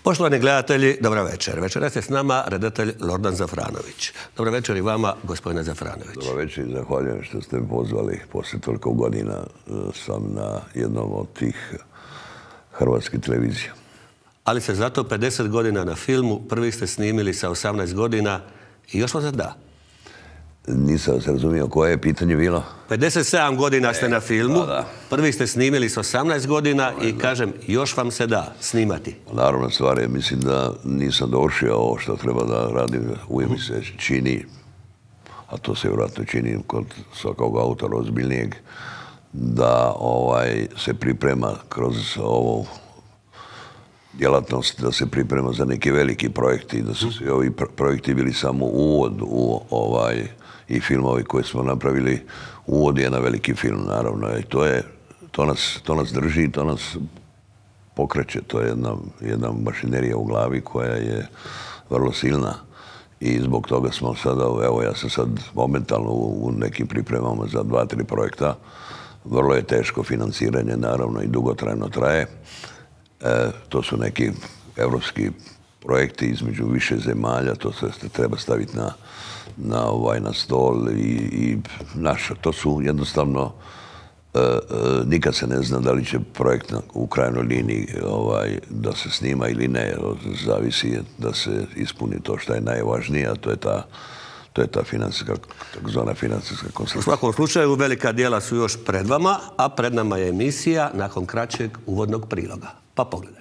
Poštovani gledatelji, dobro večer. Večeras je s nama redatelj Lordan Zafranović. Dobro večer i vama, gospodine Zafranović. Dobro večer i zahvaljujem što ste me pozvali. Poslije toliko godina sam na jednom od tih hrvatskih televizija. Ali se zato 50 godina na filmu, prvi ste snimili sa 18 godina i još vam se da. Nisam se razumio koje je pitanje bilo. 57 godina ste na filmu, prvi ste snimili s 18 godina i kažem, još vam se da snimati. Naravno, stvar je, mislim da nisam dovršio ovo što treba da radim. Uvijek mi se čini, a to se vjerojatno čini kod svakog autora ozbiljnijeg, da se priprema kroz ovu djelatnost, da se priprema za neki veliki projekti, da su svi ovi projekti bili samo uvod u i filmovi koje smo napravili, uvod je na veliki film, naravno. I to nas drži, to nas pokreće. To je jedna mašinerija u glavi koja je vrlo silna. I zbog toga smo sada, evo ja sam sad momentalno u nekim pripremama za 2-3 projekta. Vrlo je teško financiranje, naravno, i dugotrajno traje. To su neki evropski projekti između više zemalja, to se treba staviti na stol i to su jednostavno nikad se ne zna da li će projekt u krajnjoj liniji da se snima ili ne, zavisi da se ispuni to što je najvažnije, a to je ta takozvana financijska konstrukcija. U svakom slučaju velika djela su još pred vama, a pred nama je emisija nakon kraćeg uvodnog priloga. Pa pogledajmo.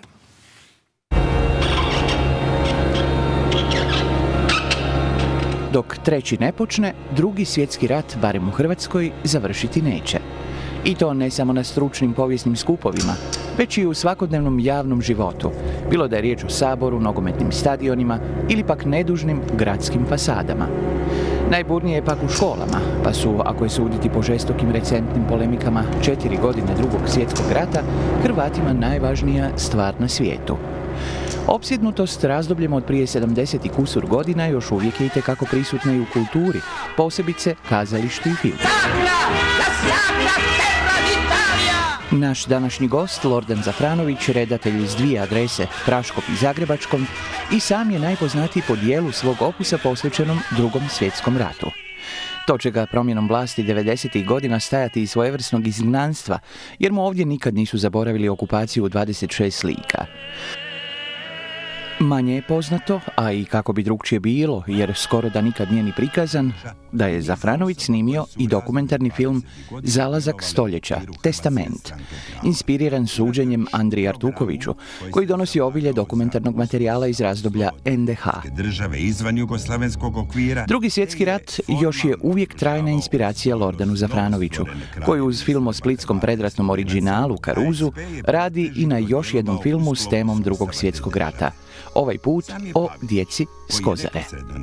Dok treći ne počne, drugi svjetski rat, barem u Hrvatskoj, završiti neće. I to ne samo na stručnim povijesnim skupovima, već i u svakodnevnom javnom životu, bilo da je riječ o saboru, nogometnim stadionima ili pak nedužnim gradskim fasadama. Najburnije je pak u školama, pa su, ako je suditi po žestokim recentnim polemikama 4 godine drugog svjetskog rata, Hrvatima najvažnija stvar na svijetu. Opsjednutost razdobljem od prije 70 i kusur godina još uvijek je itekako prisutna i u kulturi, posebice kazalištu i filmu. Naš današnji gost, Lordan Zafranović, redatelj iz 2 adrese, Praškom i Zagrebačkom, i sam je najpoznatiji po dijelu svog opusa posvećenom Drugom svjetskom ratu. To će ga promjenom vlasti 90. godina stajati iz svojevrsnog izgnanstva, jer mu ovdje nikad nisu zaboravili okupaciju 26 slika. Manje je poznato, a i kako bi drugčije bilo, jer skoro da nikad nije ni prikazan, da je Zafranović snimio i dokumentarni film Zalazak stoljeća, Testament, inspiriran suđenjem Andriji Artukoviću, koji donosi obilje dokumentarnog materijala iz razdoblja NDH. Drugi svjetski rat još je uvijek trajna inspiracija Lordanu Zafranoviću, koji uz film o splitskom predratnom oriđinalu Karuzu radi i na još jednom filmu s temom Drugog svjetskog rata. Ovaj put o djeci s Kozare.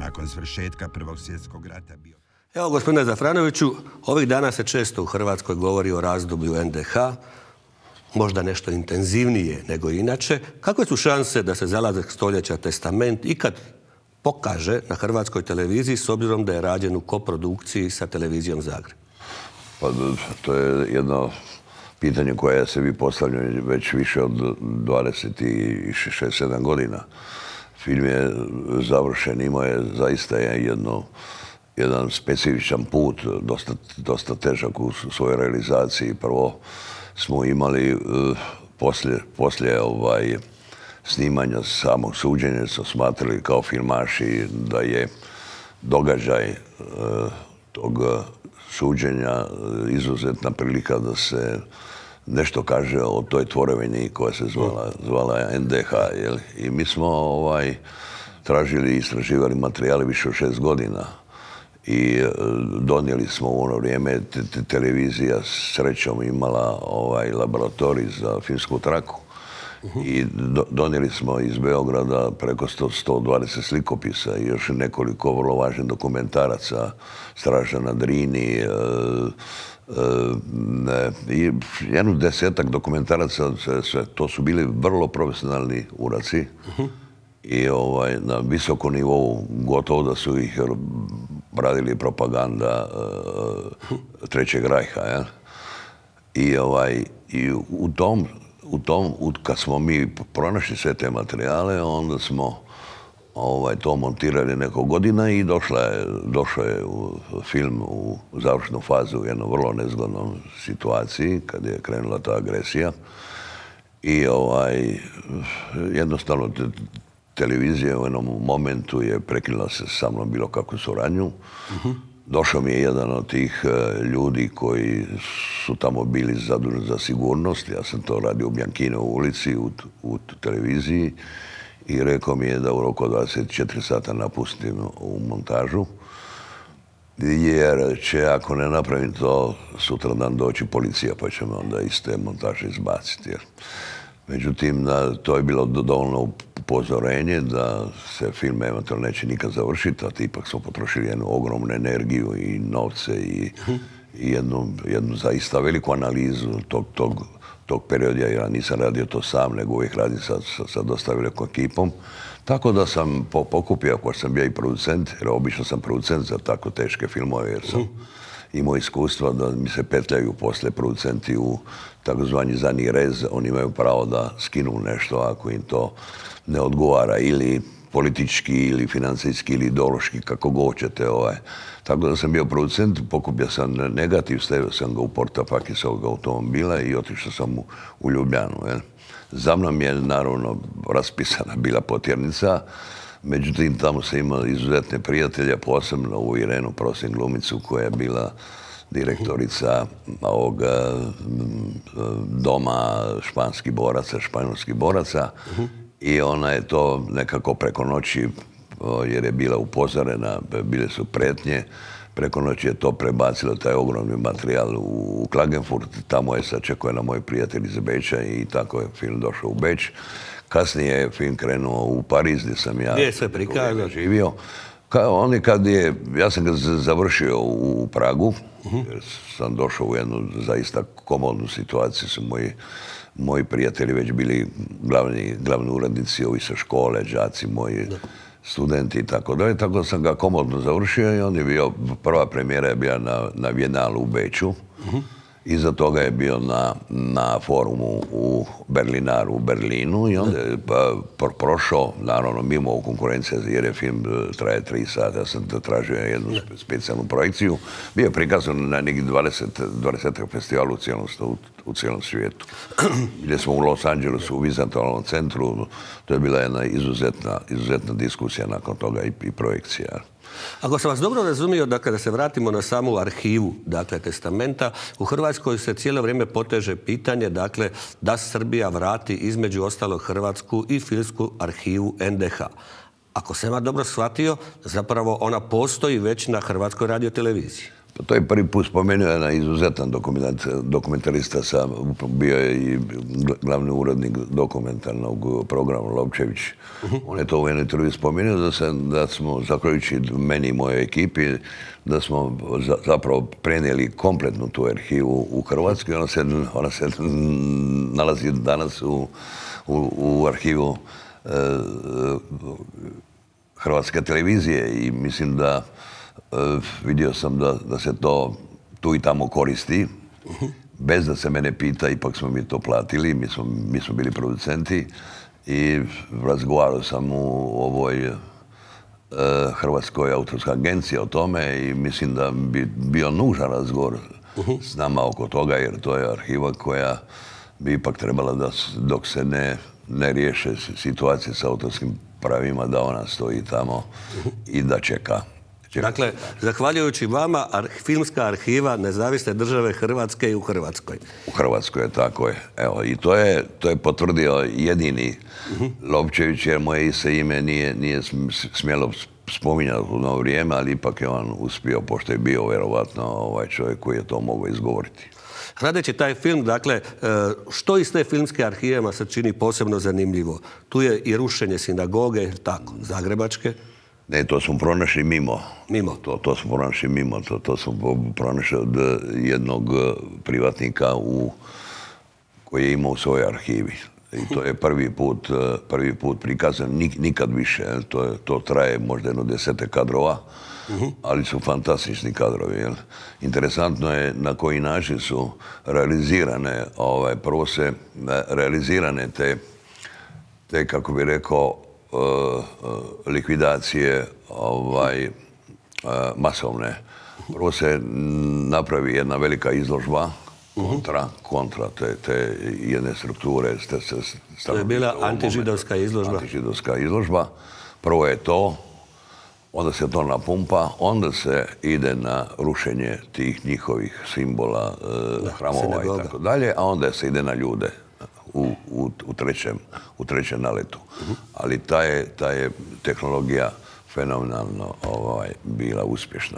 Evo, gospodine Zafranoviću, ovih dana se često u Hrvatskoj govori o razdoblju NDH, možda nešto intenzivnije nego inače. Kakve su šanse da se Zalazak stoljeća, Testament ikad pokaže na hrvatskoj televiziji, s obzirom da je rađen u koprodukciji sa televizijom Zagreb? Pa to je jedno pitanje koje se vi postavljaju već više od 26-7 godina. Film je završen, imao je zaista jedan specifičan put, dosta težak u svojoj realizaciji. Prvo smo imali poslije snimanja samog suđenja, smo smatrali kao filmaši da je događaj tog suđenja izuzetna prilika da se nešto kaže o toj tvorevini koja se zvala NDH. I mi smo tražili i istraživali materijale više od 6 godina. I donijeli smo u ono vrijeme, televizija srećom imala laboratorij za filmsku traku. I donijeli smo iz Beograda preko 120 slikopisa i još nekoliko vrlo važnih dokumentaraca, Straža na Drini, i jednu 10-ak dokumentaraca, to su bili vrlo profesionalni uraci i na visokom nivou, gotovo da su ih radili propaganda Trećeg rajha. I u tom kad smo mi pronašli sve te materijale, onda smo to montirali neko godina i došao je film u završnu fazu u jednoj vrlo nezgodnom situaciji kad je krenula ta agresija. I jednostavno televizija u jednom momentu je prekinula se sa mnom bilo kakvu suradnju. Došao mi je jedan od tih ljudi koji su tamo bili zaduženi za sigurnost. Ja sam to radio u Bjankinovoj ulici u televiziji i rekao mi je da u roku od 24 sata napustim u montažu, jer će, ako ne napravim to, sutradan doći policija pa će me onda iz te montaže izbaciti. Međutim, to je bilo dovoljno upozorenje da se film eventualno neće nikad završiti, a ipak smo potrošili jednu ogromnu energiju i novce i jednu zaista veliku analizu tog perioda. Ja nisam radio to sam, nego uvijek radim sa dosta velikom ekipom. Tako da sam pokupio, ako sam bio i producent, jer obično sam producent za tako teške filmove, jer sam imao iskustva da mi se petljaju posle producenti u takozvani zadnji rez. Oni imaju pravo da skinu nešto ako im to ne odgovara, ili politički, ili financijski, ili ideološki, kako god hoćete. Tako da sam bio producent, pokupio sam negativ, stavio sam ga u portafak iz ovog automobila i otišao sam u Ljubljanu. Za mnom je naravno raspisana bila potjernica, međutim tamo sam imao izuzetne prijatelje, posebno u Irenu Prosin glumicu koja je bila direktorica ovog doma španjolskih boraca i ona je to nekako preko noći, jer je bila upozorena, bile su pretnje, preko noći je to prebacilo, taj ogromni materijal u Klagenfurt, tamo je sačekao na moj prijatelj iz Beča i tako je film došao u Beč. Kasnije je film krenuo u Pariz, gdje sam ja živio. Ja sam ga završio u Pragu, jer sam došao u jednu zaista komodnu situaciju. Su moji prijatelji već bili glavni urednici, ovi sa škole, đaci moji, studenti i tako dalje. Tako da sam ga komodno završio i on je bio, prva premijera je bila na Bijenalu u Beču. Iza toga je bio na forumu u Berlinaru u Berlinu i onda je prošao, naravno mimo konkurencije, jer je film traje 3 sata. Ja sam tražio jednu specijalnu projekciju. Bio je prikazan na nekih 20 festivalu u cijelom svijetu. Gdje smo u Los Angelesu, u Vizantalnom centru. To je bila jedna izuzetna diskusija nakon toga i projekcija. Ako sam vas dobro razumio, dakle, da se vratimo na samu arhivu, dakle, testamenta, u Hrvatskoj se cijelo vrijeme poteže pitanje, dakle, da Srbija vrati između ostalog hrvatsku i filmsku arhivu NDH. Ako sam ja dobro shvatio, zapravo ona postoji već na Hrvatskoj radioteleviziji. To je prvi put spomenuo jedan izuzetan dokumentarista, bio je i glavni urednik dokumentarnog programa Lovčević. On je to u jednoj intervjuu spomenuo da smo, zahvaljujući meni i mojoj ekipi, da smo zapravo prenijeli kompletnu tu arhivu u Hrvatskoj. Ona se nalazi danas u arhivu Hrvatske televizije i mislim da vidio sam da se to tu i tamo koristi, bez da se mene pita, ipak smo mi to platili, mi smo bili producenti i razgovarao sam u ovoj Hrvatskoj autorskoj agenciji o tome i mislim da bi bio nužan razgovor s nama oko toga, jer to je arhiva koja bi ipak trebala da dok se ne riješe situacije sa autorskim pravima, da ona stoji tamo i da čeka. Dakle, zahvaljujući vama, filmska arhiva Nezavisne države Hrvatske i u Hrvatskoj. U Hrvatskoj, tako je. Evo, i to je potvrdio jedini Lovčević, jer moje se ime nije smjelo spominjati u ono vrijeme, ali ipak je on uspio, pošto je bio vjerovatno ovaj čovjek koji je to mogao izgovoriti. Radeći taj film, dakle, što iz te filmske arhivama se čini posebno zanimljivo? Tu je i rušenje sinagoge, tako, zagrebačke. Ne, to smo pronašli mimo. Mimo? To smo pronašli mimo. To smo pronašli od jednog privatnika koji je imao u svojoj arhivi. I to je prvi put prikazan, nikad više. To traje možda jedno 10 kadrova. ali su fantastični kadrovi. Jel? Interesantno je na koji način su realizirane, prvo se realizirane te kako bi rekao, likvidacije masovne. Prvo se napravi jedna velika izložba kontra te jedne strukture. To je bila antižidovska izložba. Antižidovska izložba. Prvo je to, onda se to napumpa, onda se ide na rušenje tih njihovih simbola, hramova i tako dalje, a onda se ide na ljude u trećem naletu. Ali ta je tehnologija fenomenalno bila uspješna.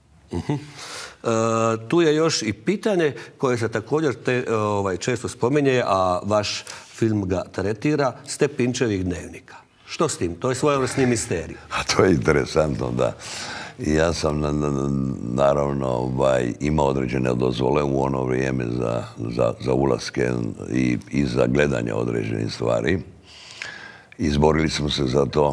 Tu je još i pitanje koje se također često spominje, a vaš film ga tretira, Stepinčevih dnevnika. Što s tim? To je svojevrsni misterij. A to je interesantno, da. Ja sam naravno imao određene dozvole u ono vrijeme za ulaske i za gledanje određenih stvari. Izborili smo se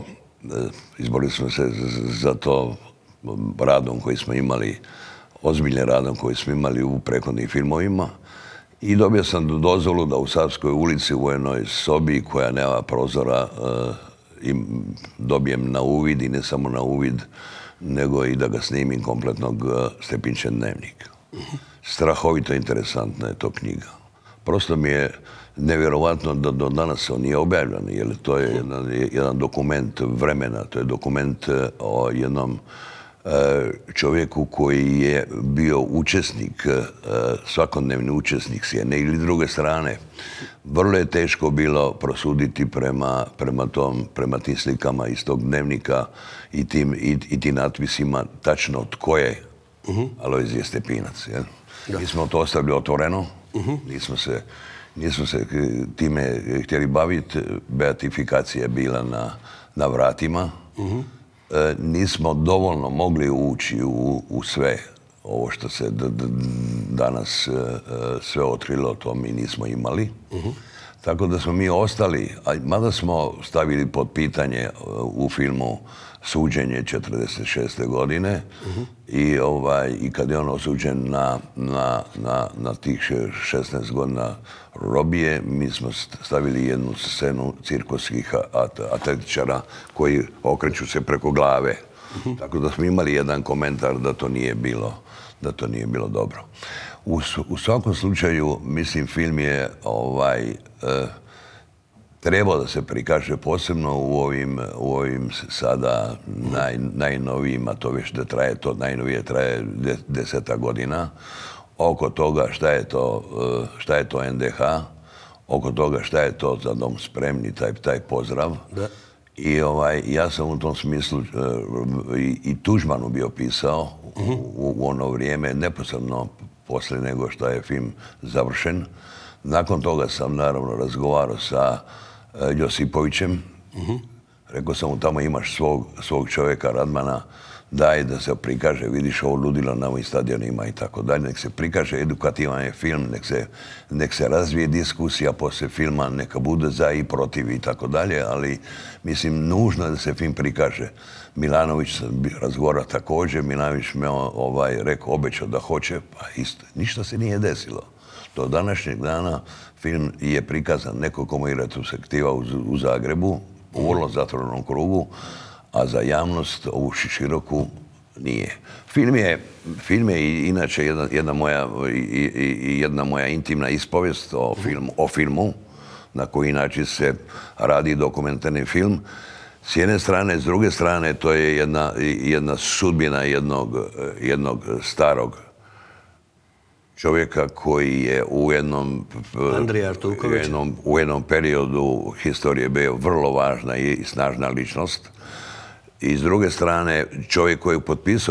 za to radom koji smo imali, ozbiljnim radom koji smo imali u prethodnim filmovima. I dobio sam dozvolu da u Savskoj ulici u jednoj sobi koja nema prozora dobijem na uvid, i ne samo na uvid, nego i da ga snimim kompletnog Stepinčev dnevnik. Strahovito interesantna je to knjiga. Prosto mi je nevjerovatno da do danas on nije objavljen, jer to je jedan dokument vremena, to je dokument o jednom čovjeku koji je bio učesnik, svakodnevni učesnik s jedne ili druge strane. Vrlo je teško bilo prosuditi prema tim slikama iz tog dnevnika i tim natpisima tačno tko je Alojzije Stepinac. Mi smo to ostavili otvoreno, nismo se time htjeli baviti, beatifikacija je bila na vratima. Nismo dovoljno mogli ući u sve ovo što se danas sve otkrilo, to mi nismo imali. Tako da smo mi ostali, mada smo stavili pod pitanje u filmu suđenje 1946. godine i kad je on osuđen na tih 16 godina robije, mi smo stavili jednu scenu cirkuskih atletičara koji okreću se preko glave. Tako da smo imali jedan komentar da to nije bilo dobro. U svakom slučaju, mislim, film je trebao da se prikaže posebno u ovim sada najnovijima, to već da traje, to najnovije traje 10 godina, oko toga šta je to NDH, oko toga šta je to Za dom spremni, taj pozdrav. I ja sam u tom smislu i Tuđmanu bio pisao u ono vrijeme, neposredno poslije nego što je film završen. Nakon toga sam naravno razgovarao sa Josipovićem. Rekao sam mu, tamo imaš svog čovjeka, Radmana, daj da se prikaže, vidiš ovo ludilo na ovim stadionima i tako dalje. Nek se prikaže, edukativan je film, nek se razvije diskusija poslije filma, neka bude za i protiv i tako dalje, ali mislim, nužno je da se film prikaže. Milanović sam razgovarao također, Milanović me rekao, obećao da hoće, pa isto, ništa se nije desilo. Do današnjeg dana film je prikazan nekoliko mojih retrospektiva u Zagrebu, u vrlo zatvorenom krugu, a za javnost ovu široku nije. Film je inače jedna moja intimna ispovijest o filmu, na koji način se radi dokumentarni film. S jedne strane, s druge strane, to je jedna sudbina jednog starog čovjeka koji je u jednom periodu historije bio vrlo važna i snažna ličnost. I s druge strane, čovjek koji je potpisao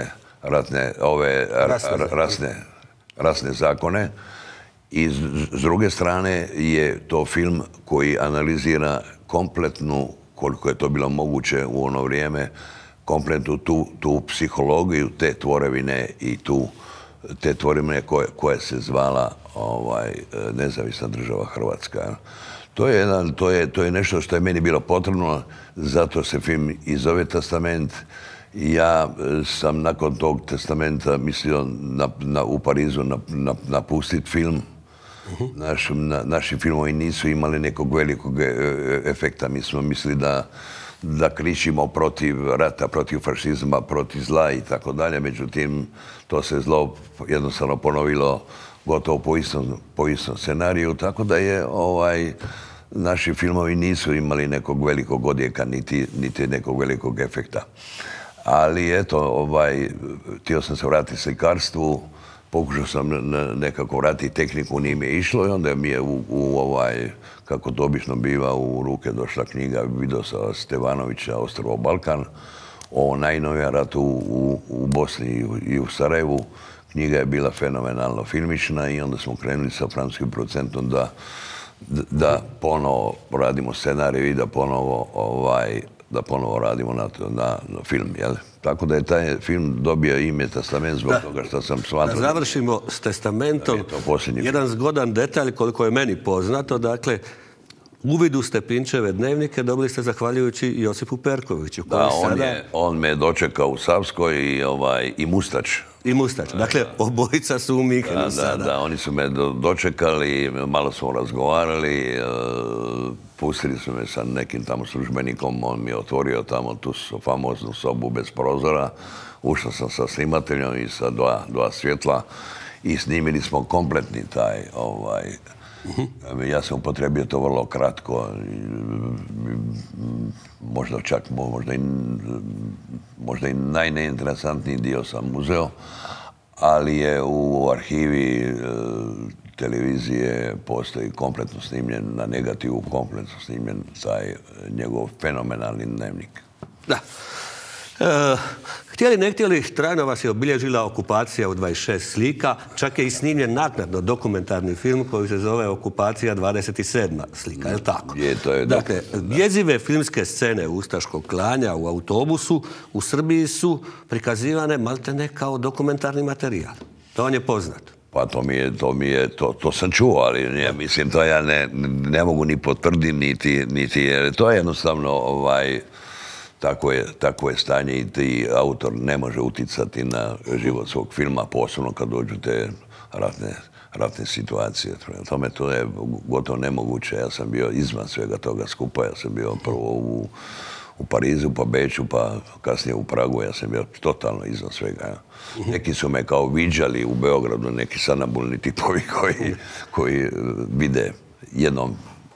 rasne zakone. I s druge strane je to film koji analizira kompletnu, koliko je to bilo moguće u ono vrijeme, kompletnu tu psihologiju, te tvorevine i te tvorevine koja se zvala Nezavisna država Hrvatska. To je nešto što je meni bilo potrebno, zato se film i zove Testament, Ja sam nakon tog testamenta mislio u Parizu napustiti film. Naši filmovi nisu imali nekog velikog efekta. Mi smo mislili da kričimo protiv rata, protiv fašizma, protiv zla i tako dalje. Međutim, to se zlo jednostavno ponovilo gotovo po istom scenariju, tako da je naši filmovi nisu imali nekog velikog odjeka, niti nekog velikog efekta. Ali eto, htio sam se vratiti slikarstvu, pokušao sam nekako vratiti tehniku, nije mi je išlo i onda mi je kako to obično biva, u ruke došla knjiga Vidosa Stevanovića Ostrvo Balkan o najnovijem ratu u Bosni i u Sarajevu. Knjiga je bila fenomenalno filmična i onda smo krenuli sa francuskim producentom da ponovo radimo scenarij i da ponovo radimo na film, jel? Tako da je taj film dobio ime Testament zbog toga što sam smatrao... Da završimo s Testamentom. Jedan zgodan detalj, koliko je meni poznato, dakle, uvid u Stepinčeve dnevnike dobili ste zahvaljujući Josipu Perkoviću. Da, on me dočekao u Savskoj i Mustač. I Mustač. Dakle, obojica su u Minhenu sada. Da, oni su me dočekali, malo smo razgovarali, pustili su me sa nekim tamo službenikom, on mi je otvorio tamo tu famoznu sobu bez prozora. Ušao sam sa snimateljom i sa dva svjetla i snimili smo kompletni taj ja sam upotrebio to vrlo kratko, možda čak, možda i najneinteresantniji dio sam uzeo, ali je u arhivi televizije postoji kompletno snimljen, na negativu kompletno snimljen taj njegov fenomenalni dnevnik. Da. Htjeli ne htjeli, trajno vas je obilježila okupacija u 26 slika, čak je i snimljen naknadno dokumentarni film koji se zove Okupacija 27. slika, je li tako? Je, to je dakle, jezive filmske scene ustaškog klanja u autobusu u Srbiji su prikazivane maltene kao dokumentarni materijal. To vam je poznato. Pa to sam čuo, ali mislim, to ja ne mogu ni potvrditi, niti jer to je jednostavno Tako je stanje i ti autor ne može uticati na život svog filma, posebno kad dođu te ratne situacije. Tome to je gotovo nemoguće. Ja sam bio izvan svega toga skupa. Ja sam bio prvo u Parizu, pa Beču, pa kasnije u Pragu. Ja sam bio totalno izvan svega. Neki su me kao viđali u Beogradu, neki sanabulni tipovi koji vide jednom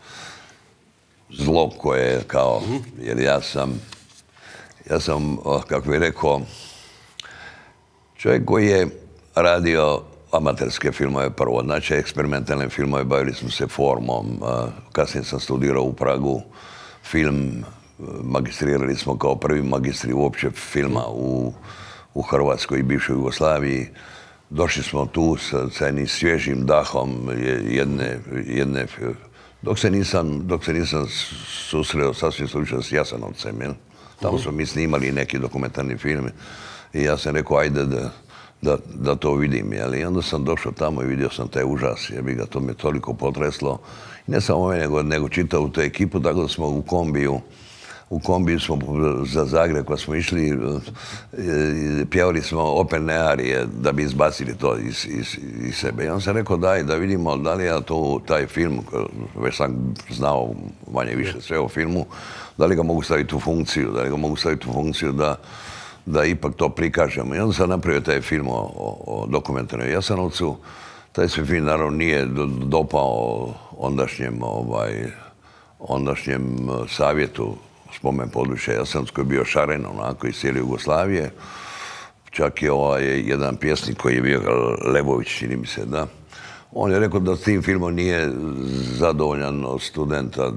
zlo koje je kao... Jer ja sam, kako bih rekao, čovjek koji je radio amaterske filmove prvo, znači eksperimentalne filmove, bavili smo se formom. Kasnije sam studirao u Pragu film, magistrirali smo kao prvi magistri uopće filma u Hrvatskoj i bivšoj Jugoslaviji. Došli smo tu sa jednim svježim dahom jedne dok se nisam susreo sasvim slučajno s Jasenovcem, jel? Tamo smo mi snimali neki dokumentarni film i ja sam rekao, ajde da to vidim. I onda sam došao tamo i vidio sam taj užas. To me toliko potreslo. I ne samo mene, nego čitavu tu ekipu. Tako da smo u kombiju smo za Zagreb, kad smo išli, pjevali smo operne arije da bi izbacili to iz sebe. I onda sam rekao, daj, da vidimo da li ja taj film, već sam znao manje više sve o filmu, da li ga mogu staviti u funkciju, da ipak to prikažemo. I onda sam napravio taj film o dokumentarnom Jasenovcu. Taj se film naravno nije dopao ondašnjem savjetu spomen područja Jasenovca koji je bio šaren onako iz cijele Jugoslavije. Čak je jedan pjesnik koji je bio Lebović, čini mi se, da. On je rekao da s tim filmom nije zadovoljan od studenta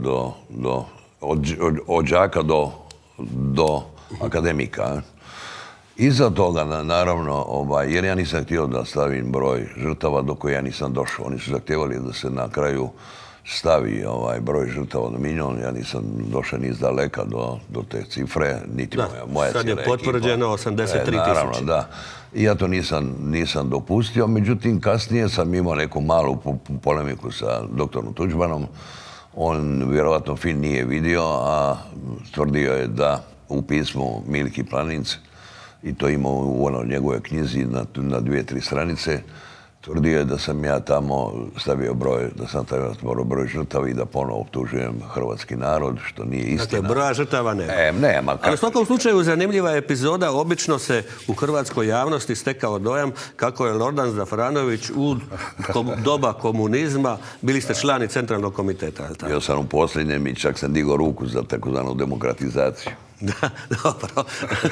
od đaka do akademika. Iza toga, naravno, jer ja nisam htio da stavim broj žrtava do koje ja nisam došao. Oni su zahtjevali da se na kraju stavi broj žrtava od milion. Ja nisam došao ni izdaleka do te cifre, niti moja cijela ekipa. Sad je potvrđeno 83.000. Naravno, da. I ja to nisam dopustio. Međutim, kasnije sam imao neku malu polemiku sa doktorom Tuđmanom. On vjerovatno film nije vidio, a tvrdio je da u pismu Milki Planinc i to ima u onoj njegove knjizi na 2-3 stranice, tvrdio je da sam ja tamo stavio broj žrtava i da ponovo optužujem hrvatski narod, što nije istina. Dakle, broja žrtava nema. Nema. Ali u svakom slučaju zanimljiva epizoda. Obično se u hrvatskoj javnosti stekao dojam kako je Lordan Zafranović u doba komunizma, bili ste člani Centralnog komiteta. Bio sam u posljednjem i čak sam digao ruku za takozvanu demokratizaciju. Da, dobro.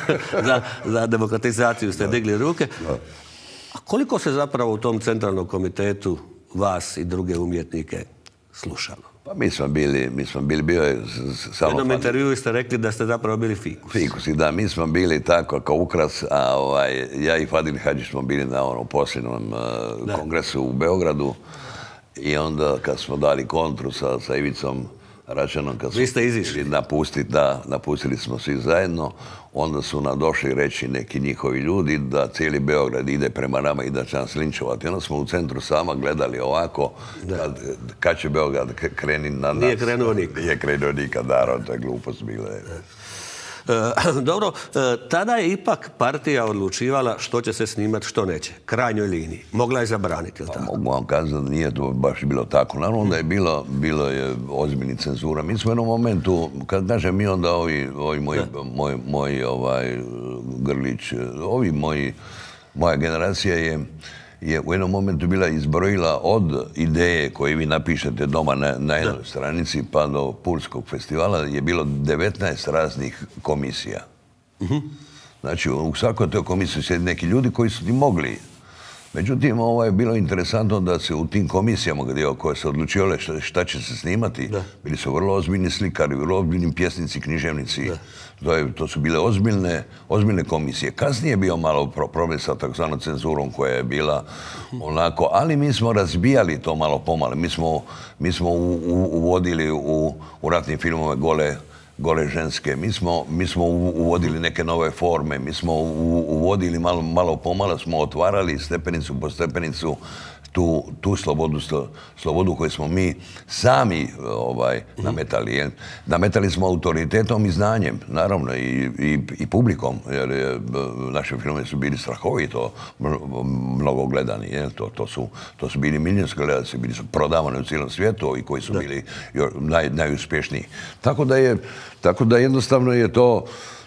Za demokratizaciju ste digli ruke. A koliko se zapravo u tom Centralnom komitetu vas i druge umjetnike slušalo? Pa mi smo bili, bio je samo... U jednom intervjuu ste rekli da ste zapravo bili fikus. Fikusi, da, mi smo bili tako kao ukras, a ja i Fadil Hadžić smo bili na onom posljednom kongresu u Beogradu i onda kad smo dali kontru sa Ivicom Račanom, kad smo napustili smo svi zajedno, onda su nam došli reći neki njihovi ljudi da cijeli Beograd ide prema nama i da će nas linčovati. Onda smo u centru sama gledali ovako, kad će Beograd kreni na nas. Nije krenuo nikad. Nije krenuo nikad, naravno, to je glupost bila. Dobro, tada je ipak partija odlučivala što će se snimati, što neće. Krajnjoj liniji. Mogla je zabraniti, ili tako? Mogu vam kazati da nije to baš bilo tako. Naravno da je bilo je ozbiljni cenzura. Mi smo u jednom momentu, kad kažem mi, onda moji Grlić, moja generacija je u jednom momentu bila izbrojila od ideje koje vi napišete doma na jednoj stranici pa do Pulskog festivala je bilo 19 raznih komisija. Znači, u svakoj toj komisiji sjedi neki ljudi koji su ti mogli. Međutim, je bilo interesantno da se u tim komisijama koje se odlučivale šta će se snimati, bili su vrlo ozbiljni slikari, vrlo ozbiljni pjesnici, književnici. To su bile ozbiljne komisije. Kasnije je bio malo problem sa takzvanom cenzurom koja je bila onako, ali mi smo razbijali to malo pomalo. Mi smo uvodili u ratnim filmove gole ženske. Mi smo uvodili neke nove forme, mi smo uvodili malo pomalo, smo otvarali stepenicu po stepenicu tu slobodu koju smo mi sami nametali. Nametali smo autoritetom i znanjem, naravno, i publikom, jer naši filmovi su bili strahovito mnogo gledani. To su bili milijunski gledalci, bili su prodavani u cijelom svijetu i koji su bili najuspješniji. Tako da jednostavno je to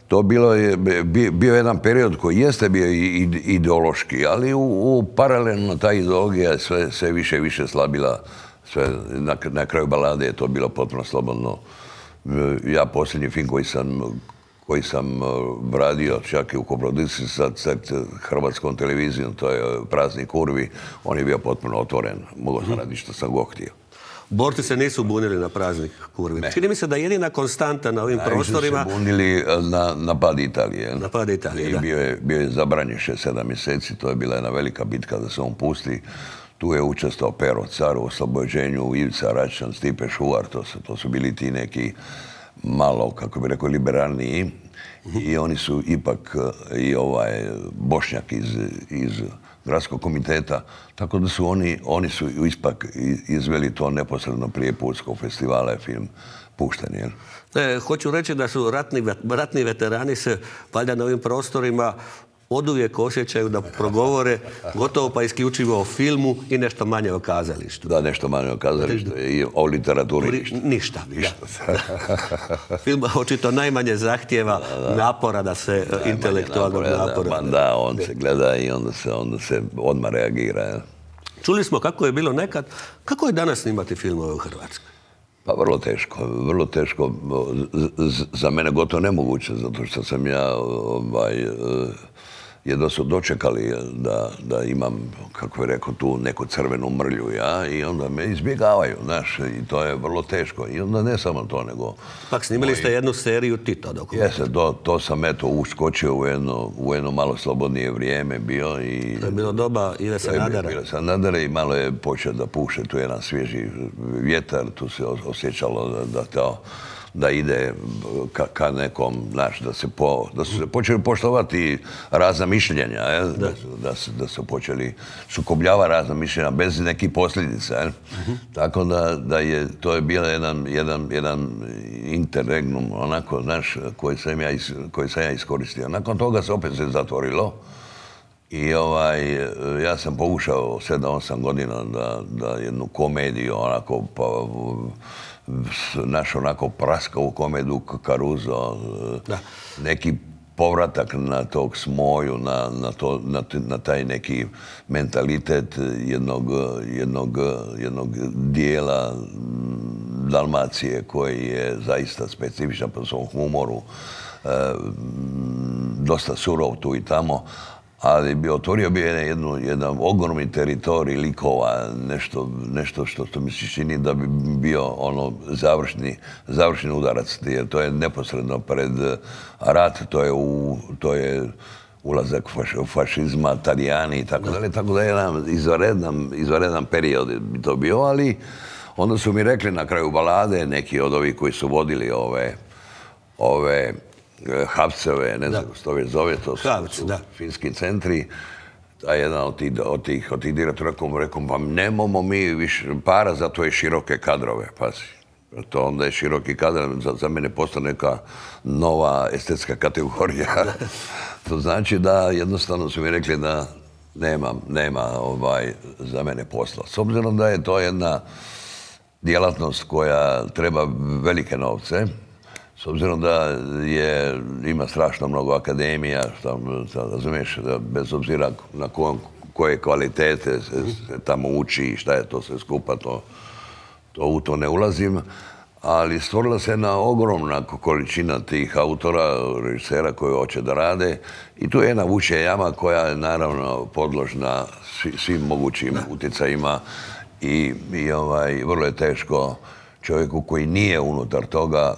bio jedan period koji jeste bio ideološki, ali paralelno ta ideologija je sve više i više slabila. Na kraju balade je to bilo potpuno slobodno. Ja posljednji film koji sam radio čak i u koprodukciji sa Hrvatskom televizijom, to je Prazni kurvi, on je bio potpuno otvoren. Mogao sam raditi što sam god htio. Borci se nisu bunili na Praznik kurvi. Čini mi se da jedina konstanta na ovim prostorima... Najviše se bunili na pad Italije. Na pad Italije, da. Bio je zabranjen 6-7 mjeseci, to je bila jedna velika bitka da se on pusti. Tu je učestvovao Pero Car u oslobođenju, Ivica Račan, Stipe Šuvar, to su bili ti neki malo, kako bi rekao, liberalniji. I oni su ipak i Bošnjak iz Gradskog komiteta, tako da su oni su ipak izveli to neposredno prije Pulskog festivala je film pušten. Hoću reći da su ratni veterani se valjda na ovim prostorima oduvijek osjećaju da progovore gotovo pa isključivo o filmu i nešto manje o kazalištu. Da, nešto manje o kazalištu i o literaturi ništa. Film očito najmanje zahtjeva napora da se intelektualnog napora. Da, on se gleda i onda se odmah reagira. Čuli smo kako je bilo nekad. Kako je danas snimati filmove u Hrvatskoj? Pa vrlo teško. Za mene gotovo nemoguće, zato što sam ja jedva su dočekali da imam, kako je rekao, tu neku crvenu mrlju i onda me izbjegavaju, znaš, i to je vrlo teško. I onda ne samo to, nego... Pak snimili ste jednu seriju Tito dokumentarnu. Jeste, to sam uskočio u jedno malo slobodnije vrijeme bio i... To je bilo doba Ive Sanadera. Ive Sanadera i malo je počeo da puše tu jedan svježi vjetar, tu se osjećalo da ide ka nekom, znaš, da su se počeli poštovati razna mišljenja, da su počeli sukobljava razna mišljenja bez nekih posljedica. Tako da to je bio jedan interregnum, onako, znaš, koji sam ja iskoristio. Nakon toga se opet se zatvorilo i ja sam pokušao 7-8 godina da jednu komediju, onako, naš onako praskavu komediju Caruso, neki povratak na tog Smoju, na taj neki mentalitet jednog dijela Dalmacije koji je zaista specifičan po svom humoru, dosta surov tu i tamo, ali bi otvorio jedan ogromni teritorij likova, nešto što mi se čini da bi bio ono završni udarac, jer to je neposredno pred rat, to je ulazak fašizma, Talijani i tako dalje, tako da je jedan izvanredan period bi to bio, ali onda su mi rekli na kraju balade, neki od ovih koji su vodili ove Havceve, ne znam što već zove, to su finski centri. A jedan od tih direktora rekao, pa nemamo mi više para za to je široke kadrove. Pazi, to onda je široki kadar, za mene postane neka nova estetska kategorija. To znači da jednostavno su mi rekli da nema za mene posla. S obzirom da je to jedna djelatnost koja treba velike novce, s obzirom da ima strašno mnogo akademija, razumiješ, bez obzira na koje kvalitete se tamo uči i šta je to sve skupa, u to ne ulazim, ali stvorila se jedna ogromna količina tih autora, režisera koji hoće da rade i tu je jedna vučja jama koja je naravno podložna svim mogućim utjecajima i vrlo je teško čovjeku koji nije unutar toga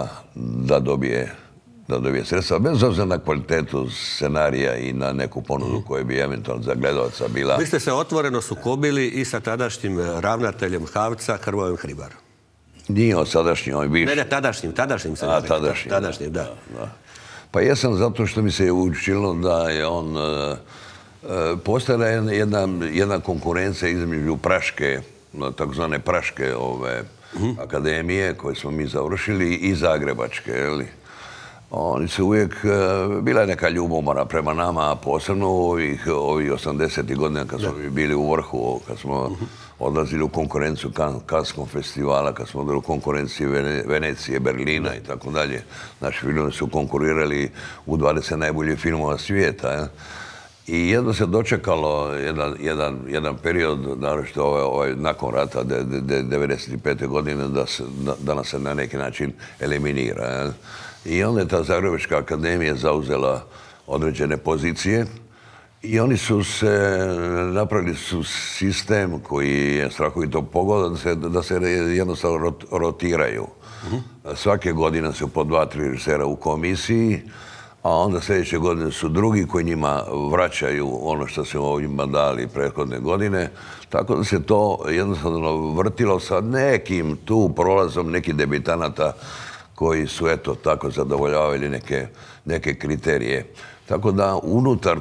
da dobije sredstva, bez obzira na kvalitetu scenarija i na neku ponudu koju bi eventualno za gledalca bila. Vi ste se otvoreno sukobili i sa tadašnjim ravnateljem Havca, Hrvojem Hribarom. Nije on sadašnji, on je bivši. Ne, tadašnjim se ne rekao. Tadašnjim, da. Pa jesam zato što mi se učinilo da je on postojala jedna konkurencija između Praške, takozvane Praške akademije koje smo mi završili i Zagrebačke, jeli? Oni su uvijek, bila je neka ljubomora prema nama, posebno ovih 80. godina kad smo bili u vrhu, kad smo odlazili u konkurenciju Kanskog festivala, kad smo odlazili u konkurenciju Venecije, Berlina i tako dalje. Naši filmovi su konkurirali u 20 najboljih filmova svijeta. I jedno se dočekalo jedan period, naročito nakon rata 1995. godine, da nas se na neki način eliminira. I onda je ta Zagrebačka akademija zauzela određene pozicije i oni su napravili sistem koji je strahovito pogodan da se jednostavno rotiraju. Svake godine su po 2-3 režisera u komisiji, a onda sljedeće godine su drugi koji njima vraćaju ono što su ovima dali prethodne godine. Tako da se to jednostavno vrtilo sa nekim tu prolazom nekih debitanata koji su, eto, tako zadovoljavali neke kriterije. Tako da unutar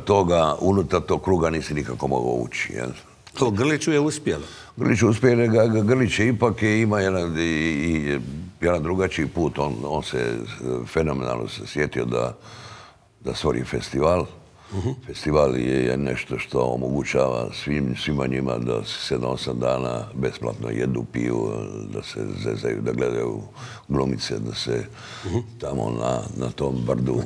tog kruga nisi nikako mogao ući. To Grliću je uspjelo. Grliću uspjelo, Grlić je ipak ima jedan drugačiji put. On se fenomenalno sjetio da stvori festival. Festival je nešto što omogućava svima njima da 7-8 dana besplatno jedu, piju, da se zezaju, da gledaju glumice, da se tamo na tom brdu,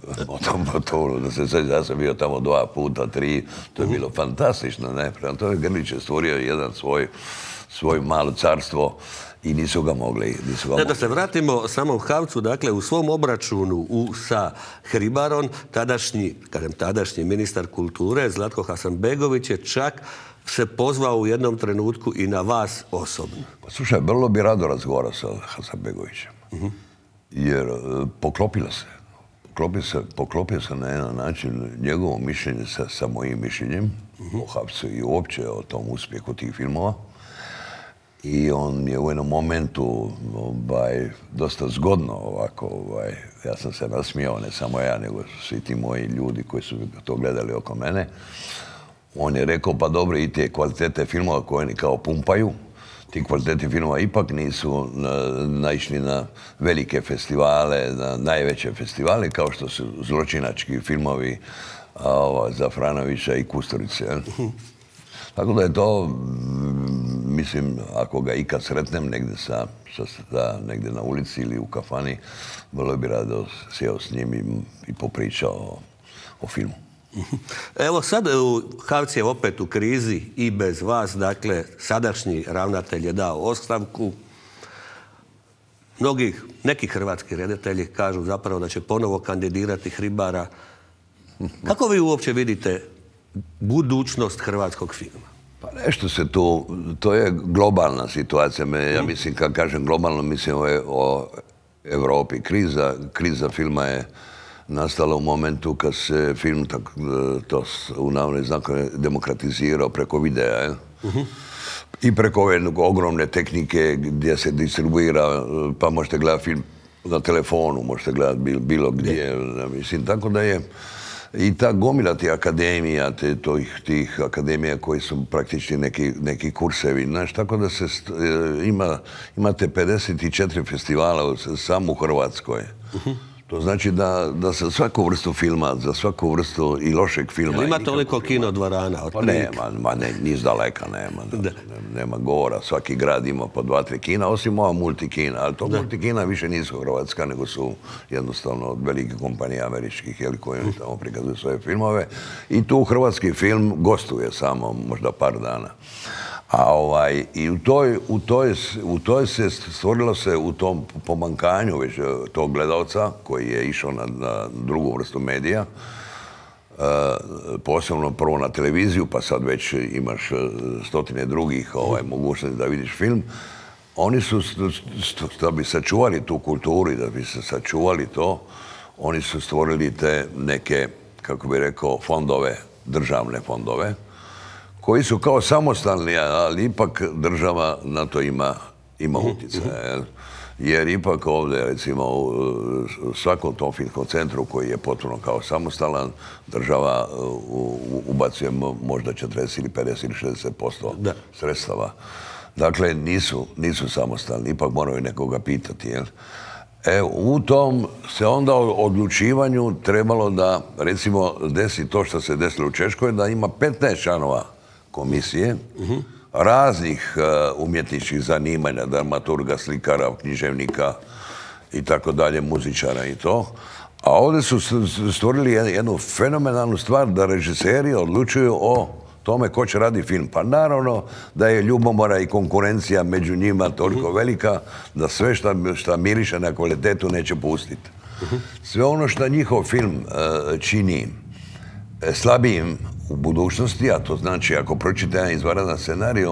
da se zezaju. Ja sam bio tamo 2 puta, 3, to je bilo fantastično. Prema tome Grlić je stvorio jedan svoj malo carstvo i nisu ga mogli. Da se vratimo samom Havcu, dakle, u svom obračunu sa Hribarom, tadašnji ministar kulture Zlatko Hasanbegović je čak se pozvao u jednom trenutku i na vas osobno. Pa slušaj, vrlo bi rado razgovarao sa Hasanbegovićem. Jer poklopio se na jedan način njegovo mišljenje sa mojim mišljenjem o Havcu i uopće o tom uspjehu tih filmova. I on je u jednom momentu dosta zgodno ovako, ja sam se nasmijao, ne samo ja, nego svi ti moji ljudi koji su to gledali oko mene. On je rekao, pa dobro, i te kvalitete filmova koje oni kao pumpaju, ti kvaliteti filmova ipak nisu naišli na velike festivale, na najveće festivale, kao što su zločinački filmovi Zafranovića i Kusturice. Tako da je to, mislim, ako ga ikad sretnem negdje na ulici ili u kafani, vrlo bi rado sjeo s njim i popričao o filmu. Evo sad HAVC je opet u krizi i bez vas, dakle, sadašnji ravnatelj je dao ostavku. Neki hrvatski redatelji kažu zapravo da će ponovo kandidirati Hribara. Kako vi uopće vidite budućnost hrvatskog filma? Pa nešto se tu, to je globalna situacija. Ja mislim, kad kažem globalno, mislim o Europi. Kriza filma je nastala u momentu kad se film, to u navodnim znakovima, demokratizirao preko videa. I preko ove ogromne tehnike gdje se distribuira, pa možete gledati film na telefonu, možete gledati bilo gdje. Mislim, tako da je i ta gomila tih akademija, tih akademija koji su praktični neki kursevi, znaš, tako da se imate 54 festivala samo u Hrvatskoj. To znači da za svaku vrstu filma, za svaku vrstu i lošeg filma... Ima toliko kinodvorana? Pa nema, ni iz daleka nema. Nema govora, svaki grad ima po 2-3 kina, osim ova multikina. Ali to multikina više nisu Hrvatska, nego su jednostavno od velike kompanije američkih, koji oni tamo prikazuju svoje filmove. I tu hrvatski film gostuje samo možda par dana. I u toj se stvorilo se u tom pomankanju već tog gledalca koji je išao na drugu vrstu medija, posebno prvo na televiziju, pa sad već imaš stotine drugih mogućnosti da vidiš film. Oni su, da bi sačuvali tu kulturu i da bi se sačuvali to, oni su stvorili te neke, kako bi rekao, fondove, državne fondove, koji su kao samostalni, ali ipak država na to ima utjecaj. Jer ipak ovdje, recimo, u svakom tom filmskom centru koji je potpuno kao samostalan, država ubacuje možda 40 ili 50 ili 60% sredstava. Dakle, nisu samostalni, ipak moraju nekoga pitati. U tom se onda odlučivanju trebalo da, recimo, desi to što se desilo u Češkoj, da ima 15 članova komisije, raznih umjetničkih zanimanja, dramaturga, slikara, književnika i tako dalje, muzičara i to. A ovdje su stvorili jednu fenomenalnu stvar da režiseri odlučuju o tome ko će raditi film. Pa naravno da je ljubomora i konkurencija među njima toliko velika da sve što miriše na kvalitetu neće pustiti. Sve ono što njihov film čini slabijim u budućnosti, a to znači ako pročita jedan izvanredan scenarij,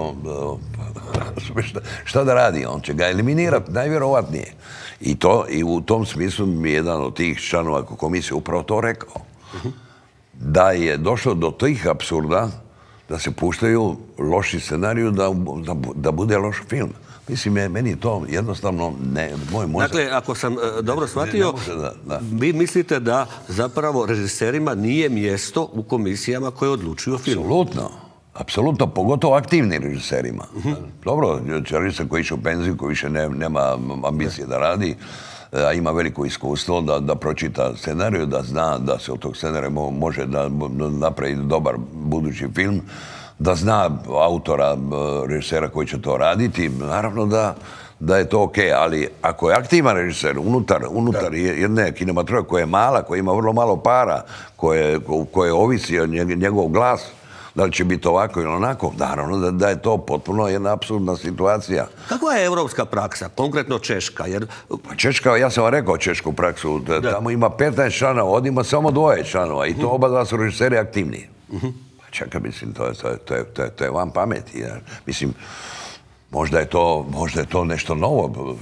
šta da radi? On će ga eliminirati, najvjerovatnije. I u tom smislu mi je jedan od tih članova komisije upravo to rekao. Da je došlo do tih apsurda da se puštaju loši scenariju da bude loš film. Mislim, meni to jednostavno moj mozak... Dakle, ako sam dobro shvatio, vi mislite da zapravo režiserima nije mjesto u komisijama koje odlučuju o filmu? Apsolutno, pogotovo aktivnim režiserima. Dobro, režiser koji je išao u penziju, koji više nema ambicije da radi, a ima veliko iskustvo da pročita scenariju, da zna da se od tog scenarija može napraviti dobar budući film, da zna autora, režisera koji će to raditi. Naravno da je to okej, ali ako je aktivan režiser unutar jedne kinematografije koja je mala, koja ima vrlo malo para, koje ovisi od njegov glas, da li će biti ovako ili onako, naravno da je to potpuno jedna apsurdna situacija. Kakva je evropska praksa, konkretno Češka? Češka, ja sam vam rekao češku praksu, tamo ima 15 članova, ovdje ima samo 2 članova i to oba dva su režiseri aktivni. Čekaj, mislim, to je van pameti. Mislim, možda je to nešto novo,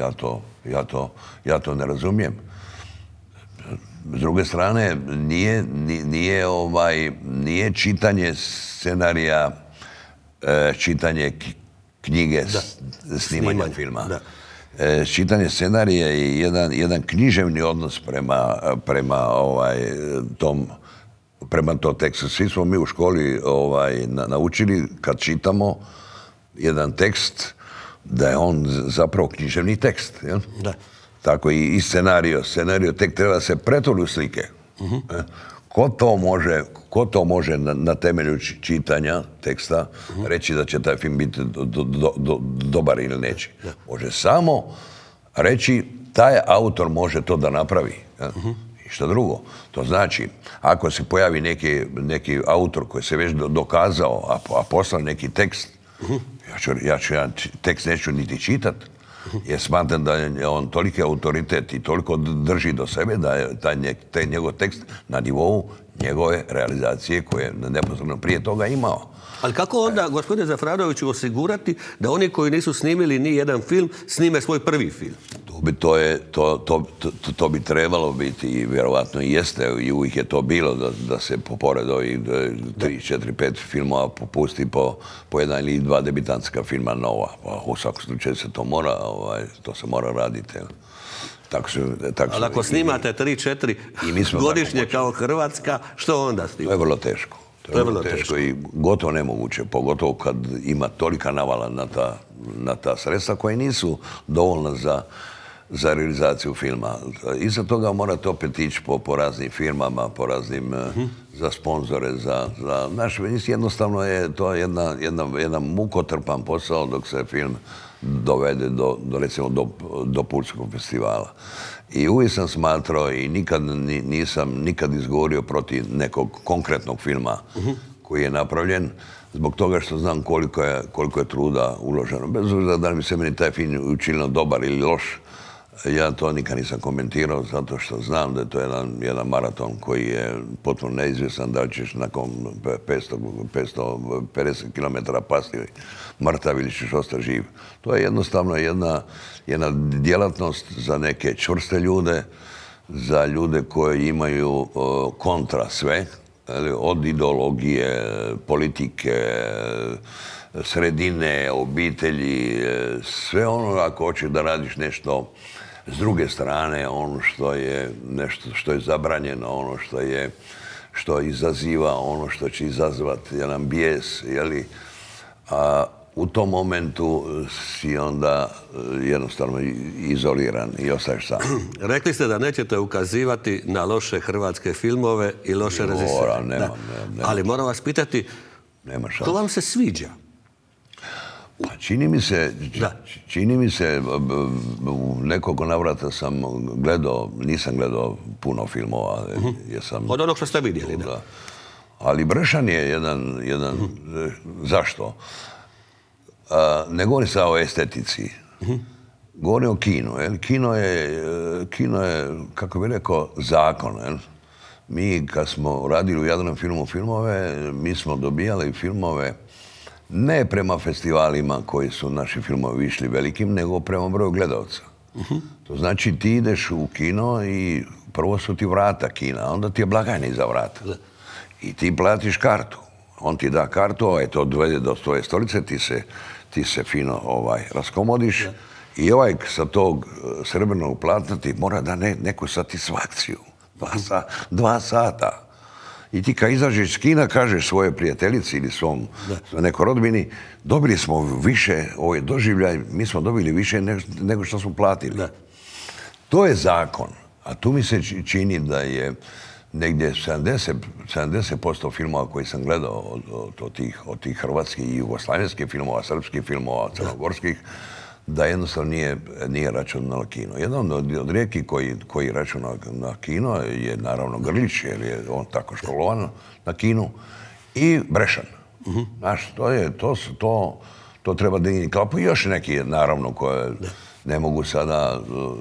ja to ne razumijem. S druge strane, nije čitanje scenarija, čitanje knjige, snimanja filma. Čitanje scenarija je jedan književni odnos prema tom tekstu. Svi smo mi u školi naučili kad čitamo jedan tekst da je on zapravo književni tekst. Da. Tako i scenario. Scenario tek treba da se pretvori u slike. Ko to može na temelju čitanja teksta reći da će taj film biti dobar ili neće? Može samo reći taj autor može to da napravi. I što drugo. To znači, ako se pojavi neki autor koji se već dokazao, a poslao neki tekst, ja tekst neću niti čitat, jer smatram da je on toliki autoritet i toliko drži do sebe da je taj njegov tekst na nivou njegove realizacije koje je neposredno prije toga imao. Ali kako onda, gospodine Zafranoviću, osigurati da oni koji nisu snimili ni jedan film, snime svoj prvi film? To bi trebalo biti i vjerovatno i jeste i uvijek je to bilo da se pored ovih 3, 4, 5 filmova popusti po jedan ili dva debitantska filma nova. U svakom slučaju se to se mora raditi. Ali ako snimate 3, 4 godišnje kao Hrvatska, što onda snimate? To je vrlo teško. To je vrlo teško i gotovo nemoguće, pogotovo kad ima tolika navala na ta sredstva koja nisu dovoljna za realizaciju filma. Iza toga morate opet ići po raznim firmama, po raznim za sponzore, za naše. Jednostavno je to jedan mukotrpan posao dok se film dovede do Pulskog festivala. I uvijek sam smatrao i nisam izgovorio protiv nekog konkretnog filma koji je napravljen, zbog toga što znam koliko je truda uloženo. Bez obzira da li mi se meni taj film učinio dobar ili loš, ja to nikad nisam komentirao zato što znam da je to jedan maraton koji je potpuno neizvjestan da li ćeš nakon 550 km pasti mrtav ili ćeš ostati živ. To je jednostavno jedna djelatnost za neke čvrste ljude, za ljude koji imaju kontra sve, od ideologije, politike, sredine, obitelji, sve ono ako hoćeš da radiš nešto s druge strane, ono što je nešto što je zabranjeno, ono što izaziva, ono što će izazvati jedan bijes, a u tom momentu si onda jednostavno izoliran i ostaješ sam. Rekli ste da nećete ukazivati na loše hrvatske filmove i loše režisere. Nema. Ali moram vas pitati, ko vam se sviđa? Pa čini mi se, u nekoliko navrata sam nisam gledao puno filmova. Od onog što ste vidjeli, da. Ali Bršan je jedan, zašto? Ne govorim sad o estetici, govorim o kinu. Kino je, kako bih rekao, zakon. Mi kad smo radili u Jadranom filmove, mi smo dobijali filmove ne prema festivalima koji su naši filmovi išli velikim, nego prema broju gledalca. To znači ti ideš u kino i prvo su ti vrata kina, onda ti je blagajna iza vrata. I ti platiš kartu. On ti da kartu, to dovede do svoje stolice, ti se fino raskomodiš i sa tog srebrnog platna ti mora da neku satisfakciju. 2 sata. I ti kad izađeš iz kina, kažeš svoje prijateljici ili nekoj rodbini, dobili smo više, ovaj doživljaj, mi smo dobili više nego što smo platili. To je zakon. A tu mi se čini da je negdje 70% filmova koji sam gledao od tih hrvatskih i jugoslavenskih filmova, srpskih filmova, crnogorskih, da jednostavno nije račun na kino. Jedan od rijetkih koji račun na kino je naravno Grlić, jer je on tako školovan na kinu, i Brešan. Znaš, to treba dignuti klapu i još neki, naravno, koje ne mogu sada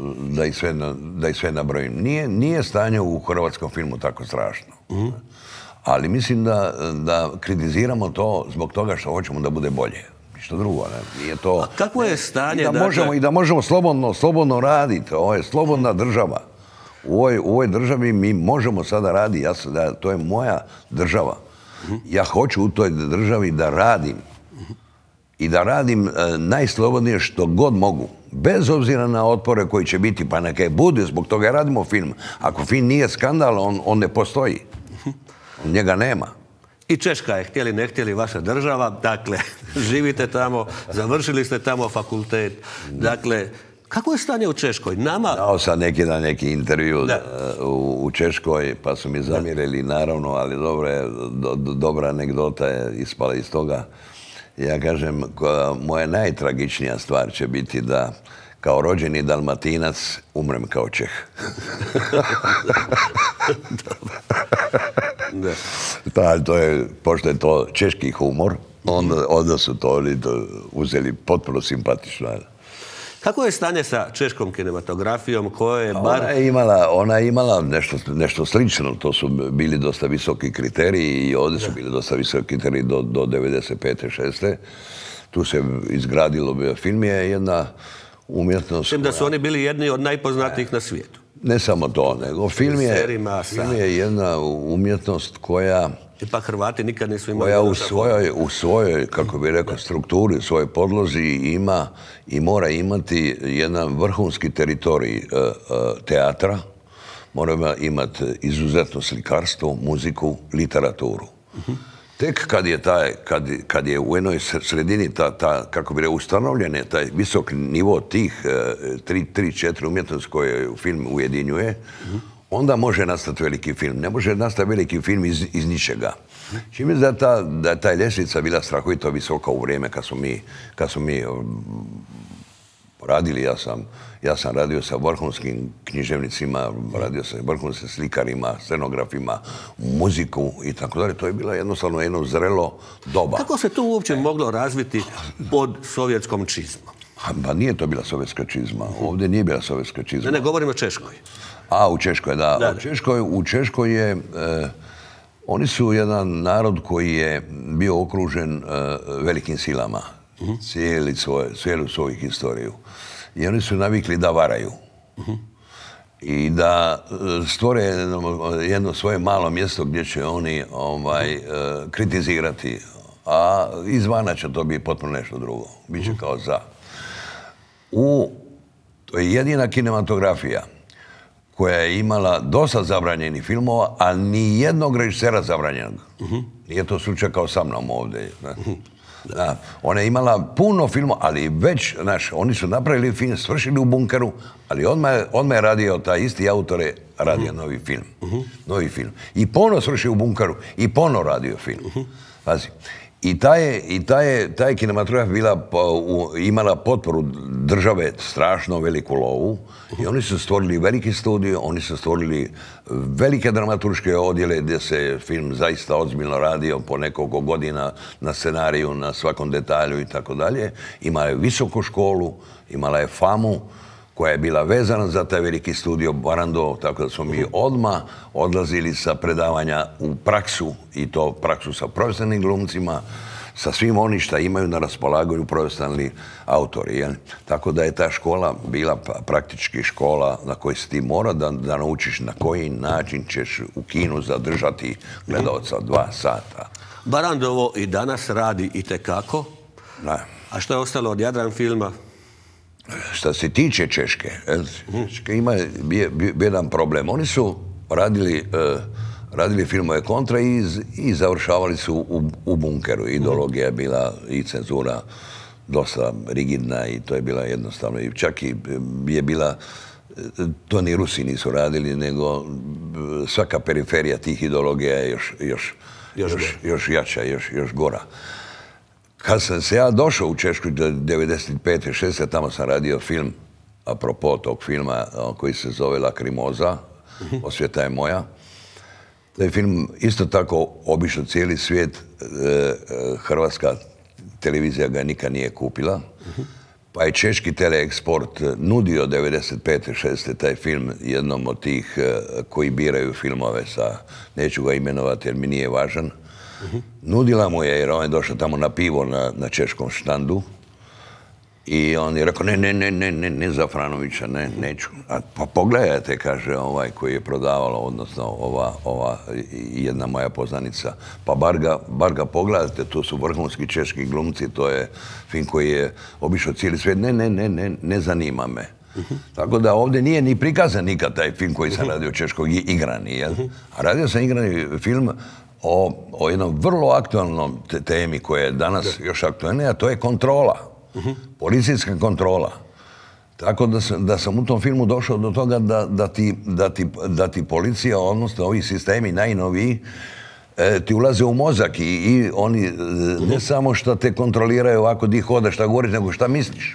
da ih sve nabrojim. Nije stanje u hrvatskom filmu tako strašno. Ali mislim da kritiziramo to zbog toga što hoćemo da bude bolje. Ništa drugo, ne? Nije to... A kako je stanje... I da možemo slobodno raditi. Ovo je slobodna država. U ovoj državi mi možemo sada raditi. To je moja država. Ja hoću u toj državi da radim. i da radim najslobodnije što god mogu. Bez obzira na otpore koji će biti, pa neka je bude, zbog toga radimo film. Ako film nije skandal, on ne postoji. Njega nema. I Češka je, htjeli ne htjeli, vaša država. Dakle, živite tamo, završili ste tamo fakultet. Dakle, kako je stanje u Češkoj? Dao sam neki intervju u Češkoj, pa su mi zamjerili, naravno, ali dobra anegdota je ispala iz toga. Ja kažem, moja najtragičnija stvar će biti da kao rođeni Dalmatinac umrem kao Čeh. To je, pošto je to češki humor, onda su to uzeli potpuno simpatično. Kako je stanje sa češkom kinematografijom koja je bar... Ona je imala nešto slično. To su bili dosta visoki kriteriji i ovdje su bili dosta visoki kriteriji do 95. 6. Tu se izgradilo. Film je jedna umjetnost... Mislim da su oni bili jedni od najpoznatijih na svijetu. Ne samo to, nego film je jedna umjetnost koja... Ipak Hrvati nikad nisu imali... Koja u svojoj, kako bih rekao, strukturi, u svojoj podlozi ima i mora imati jedan vrhunski teritorij teatra, mora imati izuzetno slikarstvo, muziku, literaturu. Tek kad je u jednoj sredini kako bi rekao, ustanovljen je taj visok nivo tih 3-4 umjetnosti koje film ujedinjuje, onda može nastati veliki film. Ne može nastati veliki film iz ničega. Čim je da je ta ljestvica bila strahovito visoka u vrijeme kad smo mi radili. Ja sam radio sa vrhunskim književnicima, radio sa vrhunskim slikarima, scenografima, muziku i tako dalje. To je bilo jednostavno jedno zrelo doba. Kako se to uopće moglo razviti pod sovjetskom čizmom? Pa nije to bila sovjetska čizma. Ovdje nije bila sovjetska čizma. Ne, govorimo o Češkoj. U Češkoj, da. U Češkoj je... Oni su jedan narod koji je bio okružen velikim silama. Cijelu svoju historiju. I oni su navikli da varaju. I da stvore jedno svoje malo mjesto gdje će oni kritizirati. A izvana će to biti potpuno nešto drugo. Biće kao za. To je jedina kinematografija koja je imala dosta zabranjenih filmova, a ni jednog režisera zabranjenog. Nije to slučaj kao sa mnom ovdje. Ona je imala puno filmova, ali već, oni su napravili film, svršili u bunkeru, ali odmah je radio, taj isti autor je radio novi film. I ponovo svršio u bunkeru i ponovo radio film. Pazi. I ta je kinematografija imala potporu države, strašno veliku lovu, i oni su stvorili veliki studio, oni su stvorili velike dramaturške odjele gdje se film zaista ozbiljno radio po nekoliko godina na scenariju, na svakom detalju i tako dalje. Imala je visoku školu, imala je famu koja je bila vezana za taj veliki studio Barrandov, tako da smo mi odmah odlazili sa predavanja u praksu, i to praksu sa profesionalnim glumcima, sa svim oni što imaju na raspolaganju profesionalni autori. Tako da je ta škola bila praktički škola na kojoj si ti mora da naučiš na koji način ćeš u kinu zadržati gledalca 2 sata. Barrandovo i danas radi itekako. A što je ostalo od Jadran filma? Što se tiče Češke, Češka ima jedan problem. Oni su radili filmove kontra i završavali su u bunkeru. Ideologija je bila i cenzura dosta rigidna i to je bila jednostavno. I čak je bila, to ni Rusi nisu radili, nego svaka periferija tih ideologija je još jača, još gora. Kad sam se ja došao u Češku 95. 6. tamo sam radio film, apropo tog filma koji se zove Lakrimoza, Osvjeta je moja. Taj film isto tako obišao cijeli svijet, hrvatska televizija ga nikad nije kupila, pa je češki teleeksport nudio 95. 6. taj film jednom od tih koji biraju filmove sa, neću ga imenovati jer mi nije važan. Nudila mu je, jer on je došao tamo na pivo na češkom štandu, I on je rekao, ne Zafranovića, neću. Pa pogledajte, kaže ovaj koji je prodavala, odnosno ova jedna moja poznanica, pa bar ga pogledajte, to su vrhunski češki glumci, to je film koji je obišao cijeli svijet. Ne zanima me. Tako da ovdje nije ni prikazan nikad taj film koji sam radio češkog, igrani, jel? A radio sam igrani film o jednom vrlo aktualnom temi koja je danas još aktualnija, a to je kontrola. Policijska kontrola. Tako da sam u tom filmu došao do toga da ti policija, odnosno ovi sistemi najnoviji, ti ulaze u mozak i oni ne samo što te kontroliraju ovako di hodaš, šta govoriš, nego šta misliš.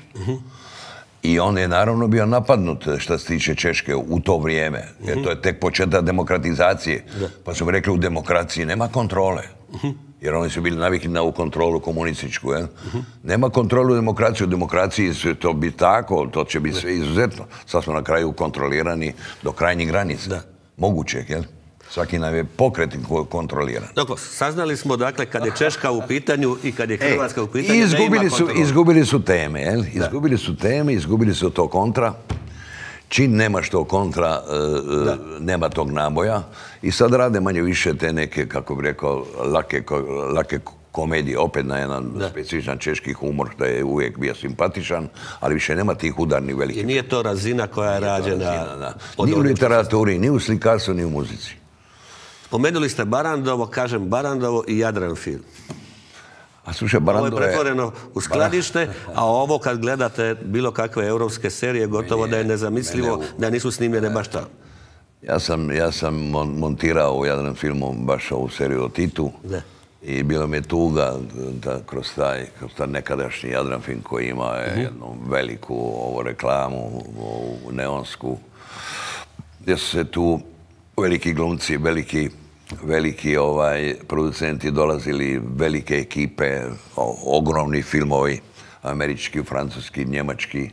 I on je naravno bio napadnut što se tiče Češke u to vrijeme. Jer to je tek početak demokratizacije. Pa su mi rekli u demokraciji nema kontrole. Jer oni su bili navikli na ovu kontrolu komunističku. Nema kontrolu u demokraciji. U demokraciji će to biti tako, to će biti sve izuzetno. Sad smo na kraju kontrolirani do krajnjih granica. Mogućeg, jel? Svaki nam je pokret kontroliran. Dakle, saznali smo, dakle, kad je Češka u pitanju i kad je Hrvatska u pitanju, izgubili su teme, jel? Izgubili su teme, izgubili su to kontra. Čim nema što kontra, nema tog naboja. I sad rade manje više te neke, kako bi rekao, lake komedije. Opet na jedan specifičan češki humor, što je uvijek bio simpatičan, ali više nema tih udarnih velikih. I nije to razina koja je rađena... Ni u literaturi, ni u slikarstvu, ni u muzici. Spomenuli ste Barandovo, kažem Barandovo i Jadran film. A slušaj, Barandovo ovo je pretvoreno u skladište, a ovo kad gledate bilo kakve europske serije, gotovo da je nezamislivo da nisu snimljene baš tamo. Ja sam montirao u Jadran filmu baš ovu seriju o Titu i bilo mi je tuga da kroz taj nekadašnji Jadran film koji ima jednu veliku reklamu neonsku, gdje su se tu veliki glumci, veliki producenti dolazili, velike ekipe, ogromni filmovi, američki, francuski, njemački.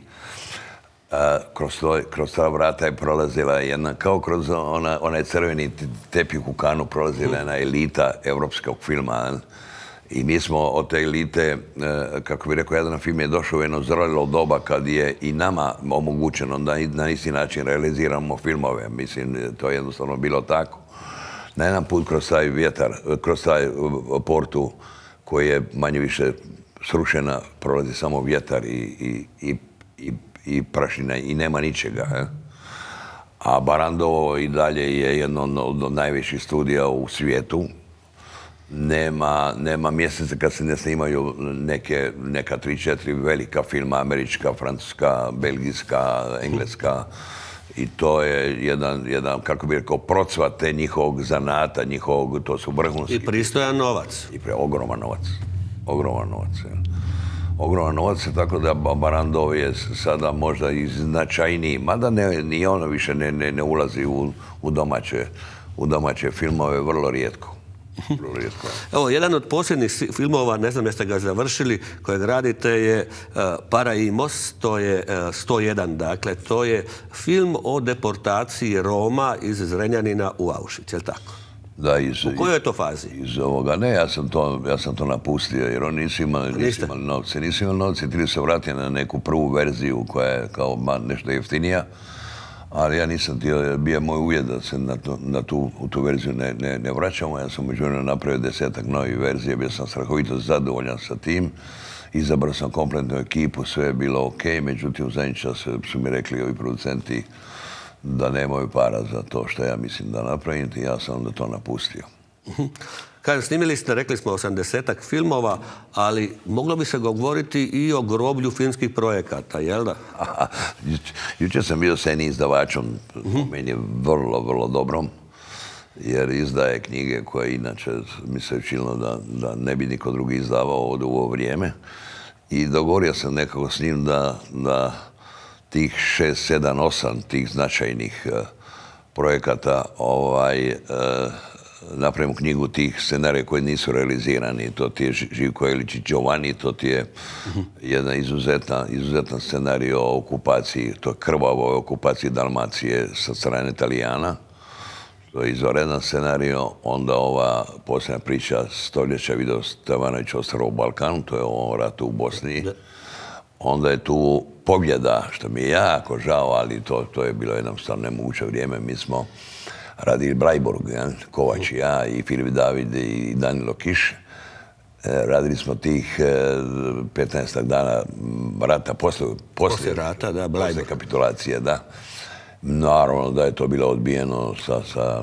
Kroz ta vrata je prolazila jedna, kao kroz onaj crveni tepih u Kanu, prolazila jedna elita evropskog filma. I mi smo od te elite, kako bi rekao, jedan film je došao u jedno zrelo doba kad je i nama omogućeno da na isti način realiziramo filmove. Mislim, to je jednostavno bilo tako. Na jedan put kroz taj vjetar, kroz taj portu koji je manje više srušena, prolazi samo vjetar i prašina i nema ničega. A Barandovo i dalje je jedno od najvećih studija u svijetu. Nema mjeseca kad se ne snimaju neka 3-4 velika filma, američka, francuska, belgijska, engleska. I to je jedan, kako bi rekao, procvat te njihovog zanata, to su vrhunski. I pristojan novac. I ogroman novac. Ogroman novac. Ogroman novac, tako da Barandov je sada možda i značajniji, mada ni ono više ne ulazi u domaće filmove, vrlo rijetko. Evo, jedan od posljednjih filmova, ne znam jeste ga završili, kojeg radite je Paraimos, to je 101, dakle, to je film o deportaciji Roma iz Zrenjanina u Auschwitz, je li tako? Da, u kojoj je to fazi? Iz ovoga, ne, ja sam to napustio, jer oni nisu imali novce, htjeli se vratiti na neku prvu verziju koja je kao nešto jeftinija. Ali ja nisam htio, bio je moj uvjet da se u tu verziju ne vraćamo. Ja sam međuvremenu napravio 10-ak novih verzija, bio sam strahovito zadovoljan sa tim. Izabrao sam kompletnu ekipu, sve je bilo ok, međutim u zadnji čas su mi rekli ovi producenti da nemaju para za to što ja mislim da napravim i ja sam onda to napustio. Kažem, snimili ste, rekli smo, 80-ak filmova, ali moglo bi se govoriti i o groblju filmskih projekata, jel da? Jučer sam bio s jednim izdavačom, po meni je vrlo, vrlo dobrom, jer izdaje knjige koje inače mi se učinilo da ne bi niko drugi izdavao ovdje u ovo vrijeme. I dogovorio sam nekako s njim da tih 6, 7, 8 tih značajnih projekata napravimo knjigu tih scenarija koji nisu realizirani. To ti je Živko Elić i Giovanni, to ti je jedan izuzetan scenarij o okupaciji, to je krvavoj okupaciji Dalmacije sa strane Italijana. To je izvanredan scenarij. Onda ova posljednja priča stoljeća Vido Stevanović Ostrvo u Balkanu, to je o ratu u Bosni. onda je tu pobjeda, što mi je jako žao, ali to je bilo jednostavno nemoguće vrijeme. Mi smo radili Brajborg, Kovač i ja, i Filip David i Danilo Kiš. Radili smo tih 15 dana rata, poslije rata, da, poslije kapitulacije, da. Naravno da je to bilo odbijeno sa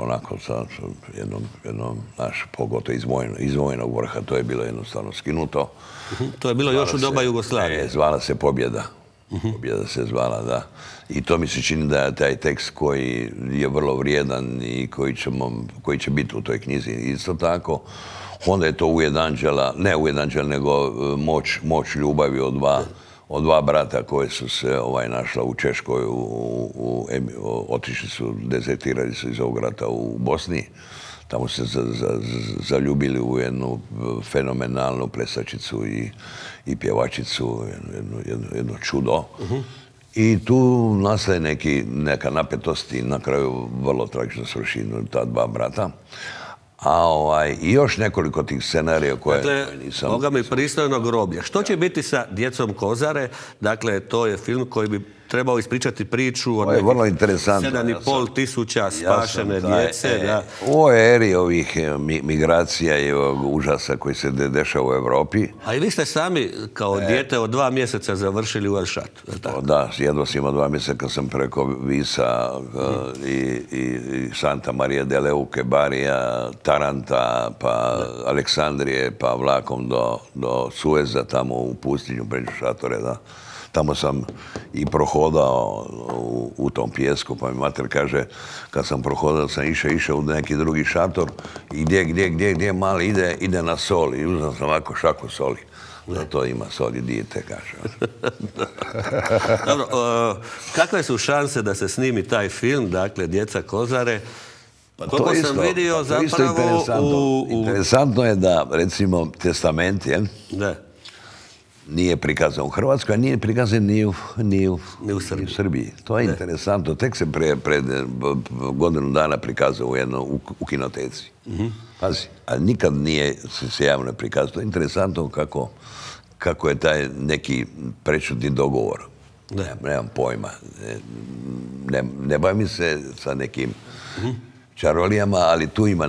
jednom pogotovo iz vojnog vrha, to je bilo jednostavno skinuto. To je bilo još u doba Jugoslavije. Zvala se Pobjeda. Pobjeda se zvala, da. I to mi se čini da je taj tekst koji je vrlo vrijedan i koji će biti u toj knjizi isto tako. Onda je to Ujed anđela, ne Ujed anđela, nego Moć ljubavi od dva brata koje su se našla u Češkoj, otišli su, dezertirali su iz ovog rata u Bosni. Tamo se zaljubili u jednu fenomenalnu plesačicu i pjevačicu, jedno čudo. I tu nastaje neka napetost i na kraju vrlo tragično svrši ta dva brata. I još nekoliko tih scenarija koje nisam... Boga mi pristojno groblje. Što će biti sa Djecom Kozare? Dakle, to je film koji bi trebao ispričati priču od nekih 7,5 tisuća spašene djece. U ovoj eri ovih migracija i ovog užasa koji se dešava u Evropi. A i vi ste sami kao dijete od 2 mjeseca završili u El Šatu. Da, jedva sam imao 2 mjeseca kad sam preko Visa i Santa Maria de Leuke, Barija, Taranta, pa Aleksandrije, pa vlakom do Sueza, tamo u pustinju, pređu šatore, da. Tamo sam i prohodao u tom pijesku, pa mi mater kaže, kad sam prohodao, sam išao u neki drugi šator i gdje mali ide na sol i uzao sam ovako šaku soli. Zato ima soli dijete, kaže. Dobro, kakve su šanse da se snimi taj film, dakle, Djeca Kozare? Koliko sam vidio zapravo interesantno je da, recimo, Testament, nije prikazan u Hrvatskoj, a nije prikazan ni u Srbiji. To je interesantno. Tek se pred godinu dana prikazao u kinoteci. Pazi, a nikad nije se javno prikazao. To je interesantno kako je taj neki prečutni dogovor. Nemam pojma. Ne bavim se sa nekim čarolijama, ali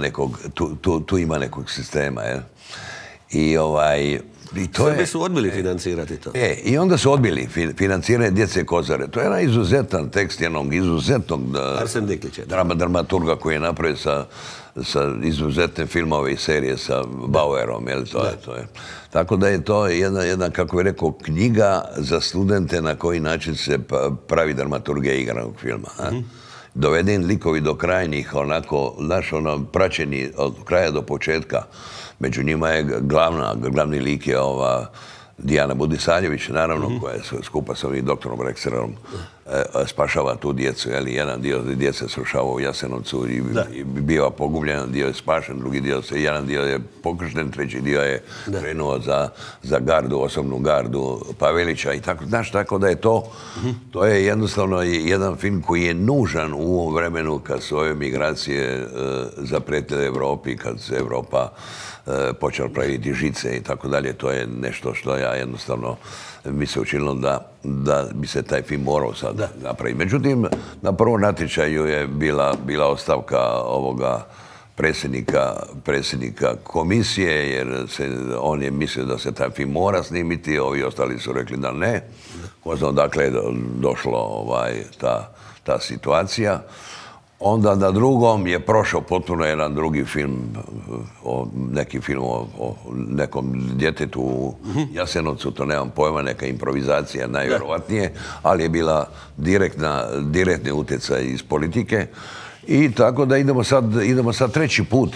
tu ima nekog sistema. I Srbi su odbili financirati to. I onda su odbili financiranje Djece Kozare. To je jedan izuzetan tekst jednog izuzetnog dramaturga koji je napravio sa izuzetne filmove i serije sa Bauerom. Tako da je to jedna, kako bih rekao, knjiga za studente na koji način se pravi dramaturgija igranog filma. Dovedeni likovi do krajnjih, onako, praćeni od kraja do početka. Među njima je glavni lik je ova Dijana Budisaljević, naravno, koja je skupa sa ovim doktorom Rexerom spašava tu djecu. Jedan dio djece srušava u Jasenovcu i biva pogubljen, jedan dio je spašen, jedan dio je pokršten, treći dio je krenuo za gardu, osobnu gardu Pavelića i tako. Znaš, tako da je to je jednostavno jedan film koji je nužan u ovom vremenu kad su ove migracije zapretile Evropi, kad se Evropa počela praviti žice i tako dalje. To je nešto što ja jednostavno mi se učinilo da bi se taj film morao sad napraviti. Međutim, na prvom natječaju je bila ostavka ovoga predsjednika komisije, jer on je mislio da se taj film mora snimiti, ovi ostali su rekli da ne. Ko zna odakle je došlo ta situacija. Onda na drugom je prošao potpuno jedan drugi film, neki film o nekom djetetu u Jasenovcu, to nemam pojma, neka improvizacija najvjerovatnije, ali je bila direktni utjecaj iz politike. I tako da idemo sad treći put.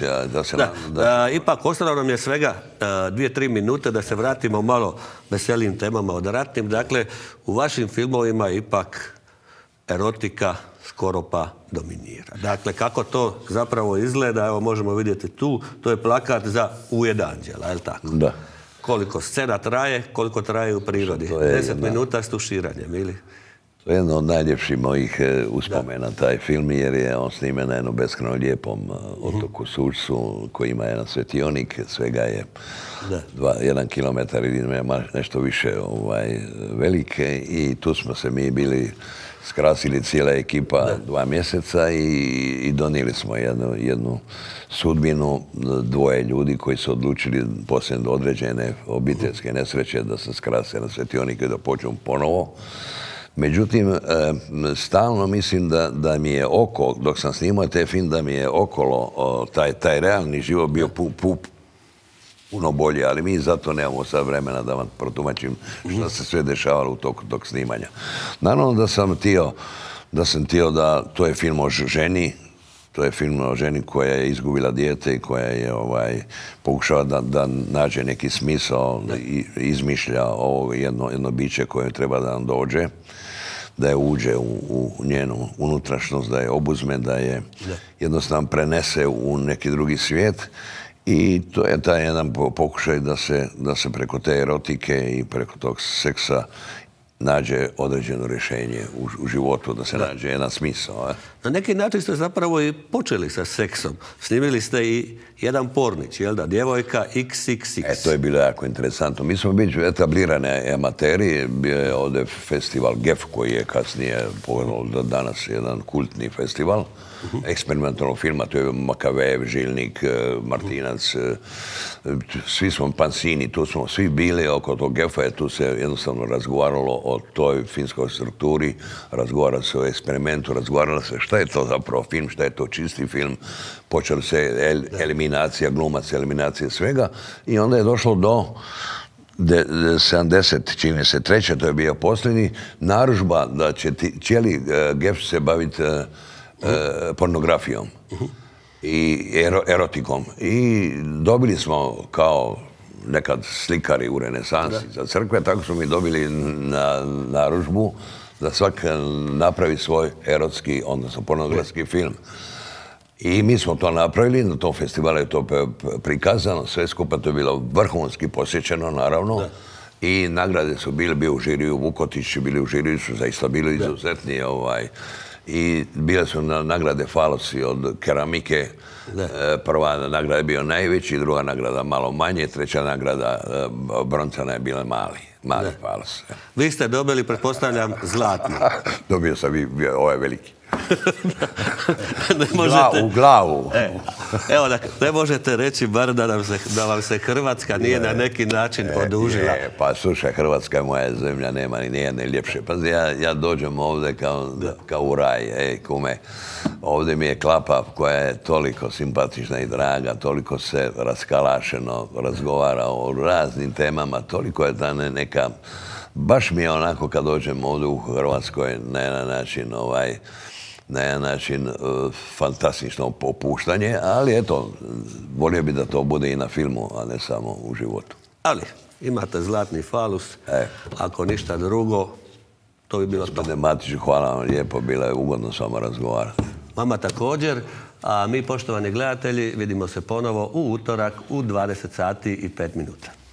Ipak ostalo nam je svega 2-3 minute da se vratimo malo veselim temama od ratnim. Dakle, u vašim filmovima ipak erotika skoro pa dominira. Dakle, kako to zapravo izgleda, evo možemo vidjeti tu, to je plakat za Ujed anđela, je li tako? Da. Koliko scena traje, koliko traje u prirodi. 10 minuta s tuširanjem, ili? To je jedno od najljepših mojih uspomena, taj film, jer je on snimen na jednom beskrajno lijepom otoku Sučcu, koji ima jedan svetionik, svega je 1 kilometar ili nešto više velike i tu smo se mi bili skrasili cijela ekipa 2 mjeseca i donijeli smo jednu sudbinu 2 ljudi koji su odlučili poslije određene obiteljske nesreće da se skrase na svetionike da počnu ponovo. Međutim, stalno mislim da mi je dok sam snimao taj film, da mi je okolo taj realni život bio puno bolje, ali mi zato nemamo sad vremena da vam protumačim što se sve dešavalo u tog snimanja. Naravno da sam htio da to je film o ženi, to je film o ženi koja je izgubila dijete i koja je pokušala da nađe neki smisao i izmišlja ovo jedno biće koje treba da nam dođe, da je uđe u njenu unutrašnost, da je obuzme, da je jednostavno prenese u neki drugi svijet. I to je taj jedan pokušaj da se preko te erotike i preko tog seksa nađe određeno rješenje u životu, da se nađe jedan smisao. Na neki način ste zapravo i počeli sa seksom. Snimili ste i jedan pornić, jel da? Djevojka XXX. To je bilo jako interesantno. Mi smo bili etablirani amateri. Bio je ovdje festival GEF koji je kasnije pogledao da danas jedan kultni festival eksperimentalnog filma. To je Makavejev, Žilnik, Martinac. Svi smo Pansini, tu smo svi bili oko tog GEF-a. Tu se jednostavno razgovaralo o toj filmskoj strukturi, razgovaralo se o eksperimentu, razgovaralo se šta je to zapravo film, šta je to čisti film. Počeli se eliminacija glumaca, eliminacija svega i onda je došlo do 70, čini se treće, to je bio posljednji, narudžba da će cijeli GEF se baviti pornografijom i erotikom. I dobili smo kao nekad slikari u renesansi za crkve, tako smo mi dobili narudžbu da svak napravi svoj erotski, odnosno pornografski film. I mi smo to napravili, na tom festivalu je to prikazano, sve skupa to je bilo vrhunski posjećeno, naravno. I nagrade su bio u žiriju, Vukotić bili u žiriju, su zaista bili izuzetni. I bile su nagrade falosi od keramike. Prva nagrada je bio najveći, druga nagrada malo manje, treća nagrada broncana je bila mali falos. Vi ste dobili, pretpostavljam, zlatni. Dobio sam i ovaj veliki. U glavu. Evo, ne možete reći bar da vam se Hrvatska nije na neki način odužila. Pa slušaj, Hrvatska je moja zemlja, nema ni nijedne ljepše. Pa ja dođem ovdje kao u raj, kume. Ovdje mi je klapa koja je toliko simpatična i draga, toliko se raskalašeno razgovara o raznim temama, toliko je ta neka... Baš mi je onako kad dođem ovdje u Hrvatskoj na jedan način fantastično opuštanje, ali eto, volio bi da to bude i na filmu, a ne samo u životu. Ali imate zlatni falus, ako ništa drugo, to bi bilo to. Gospodine Matiću, hvala vam lijepo, bilo je ugodno s vama razgovarati. Vama također, a mi, poštovani gledatelji, vidimo se ponovo u utorak u 20 sati i 5 minuta.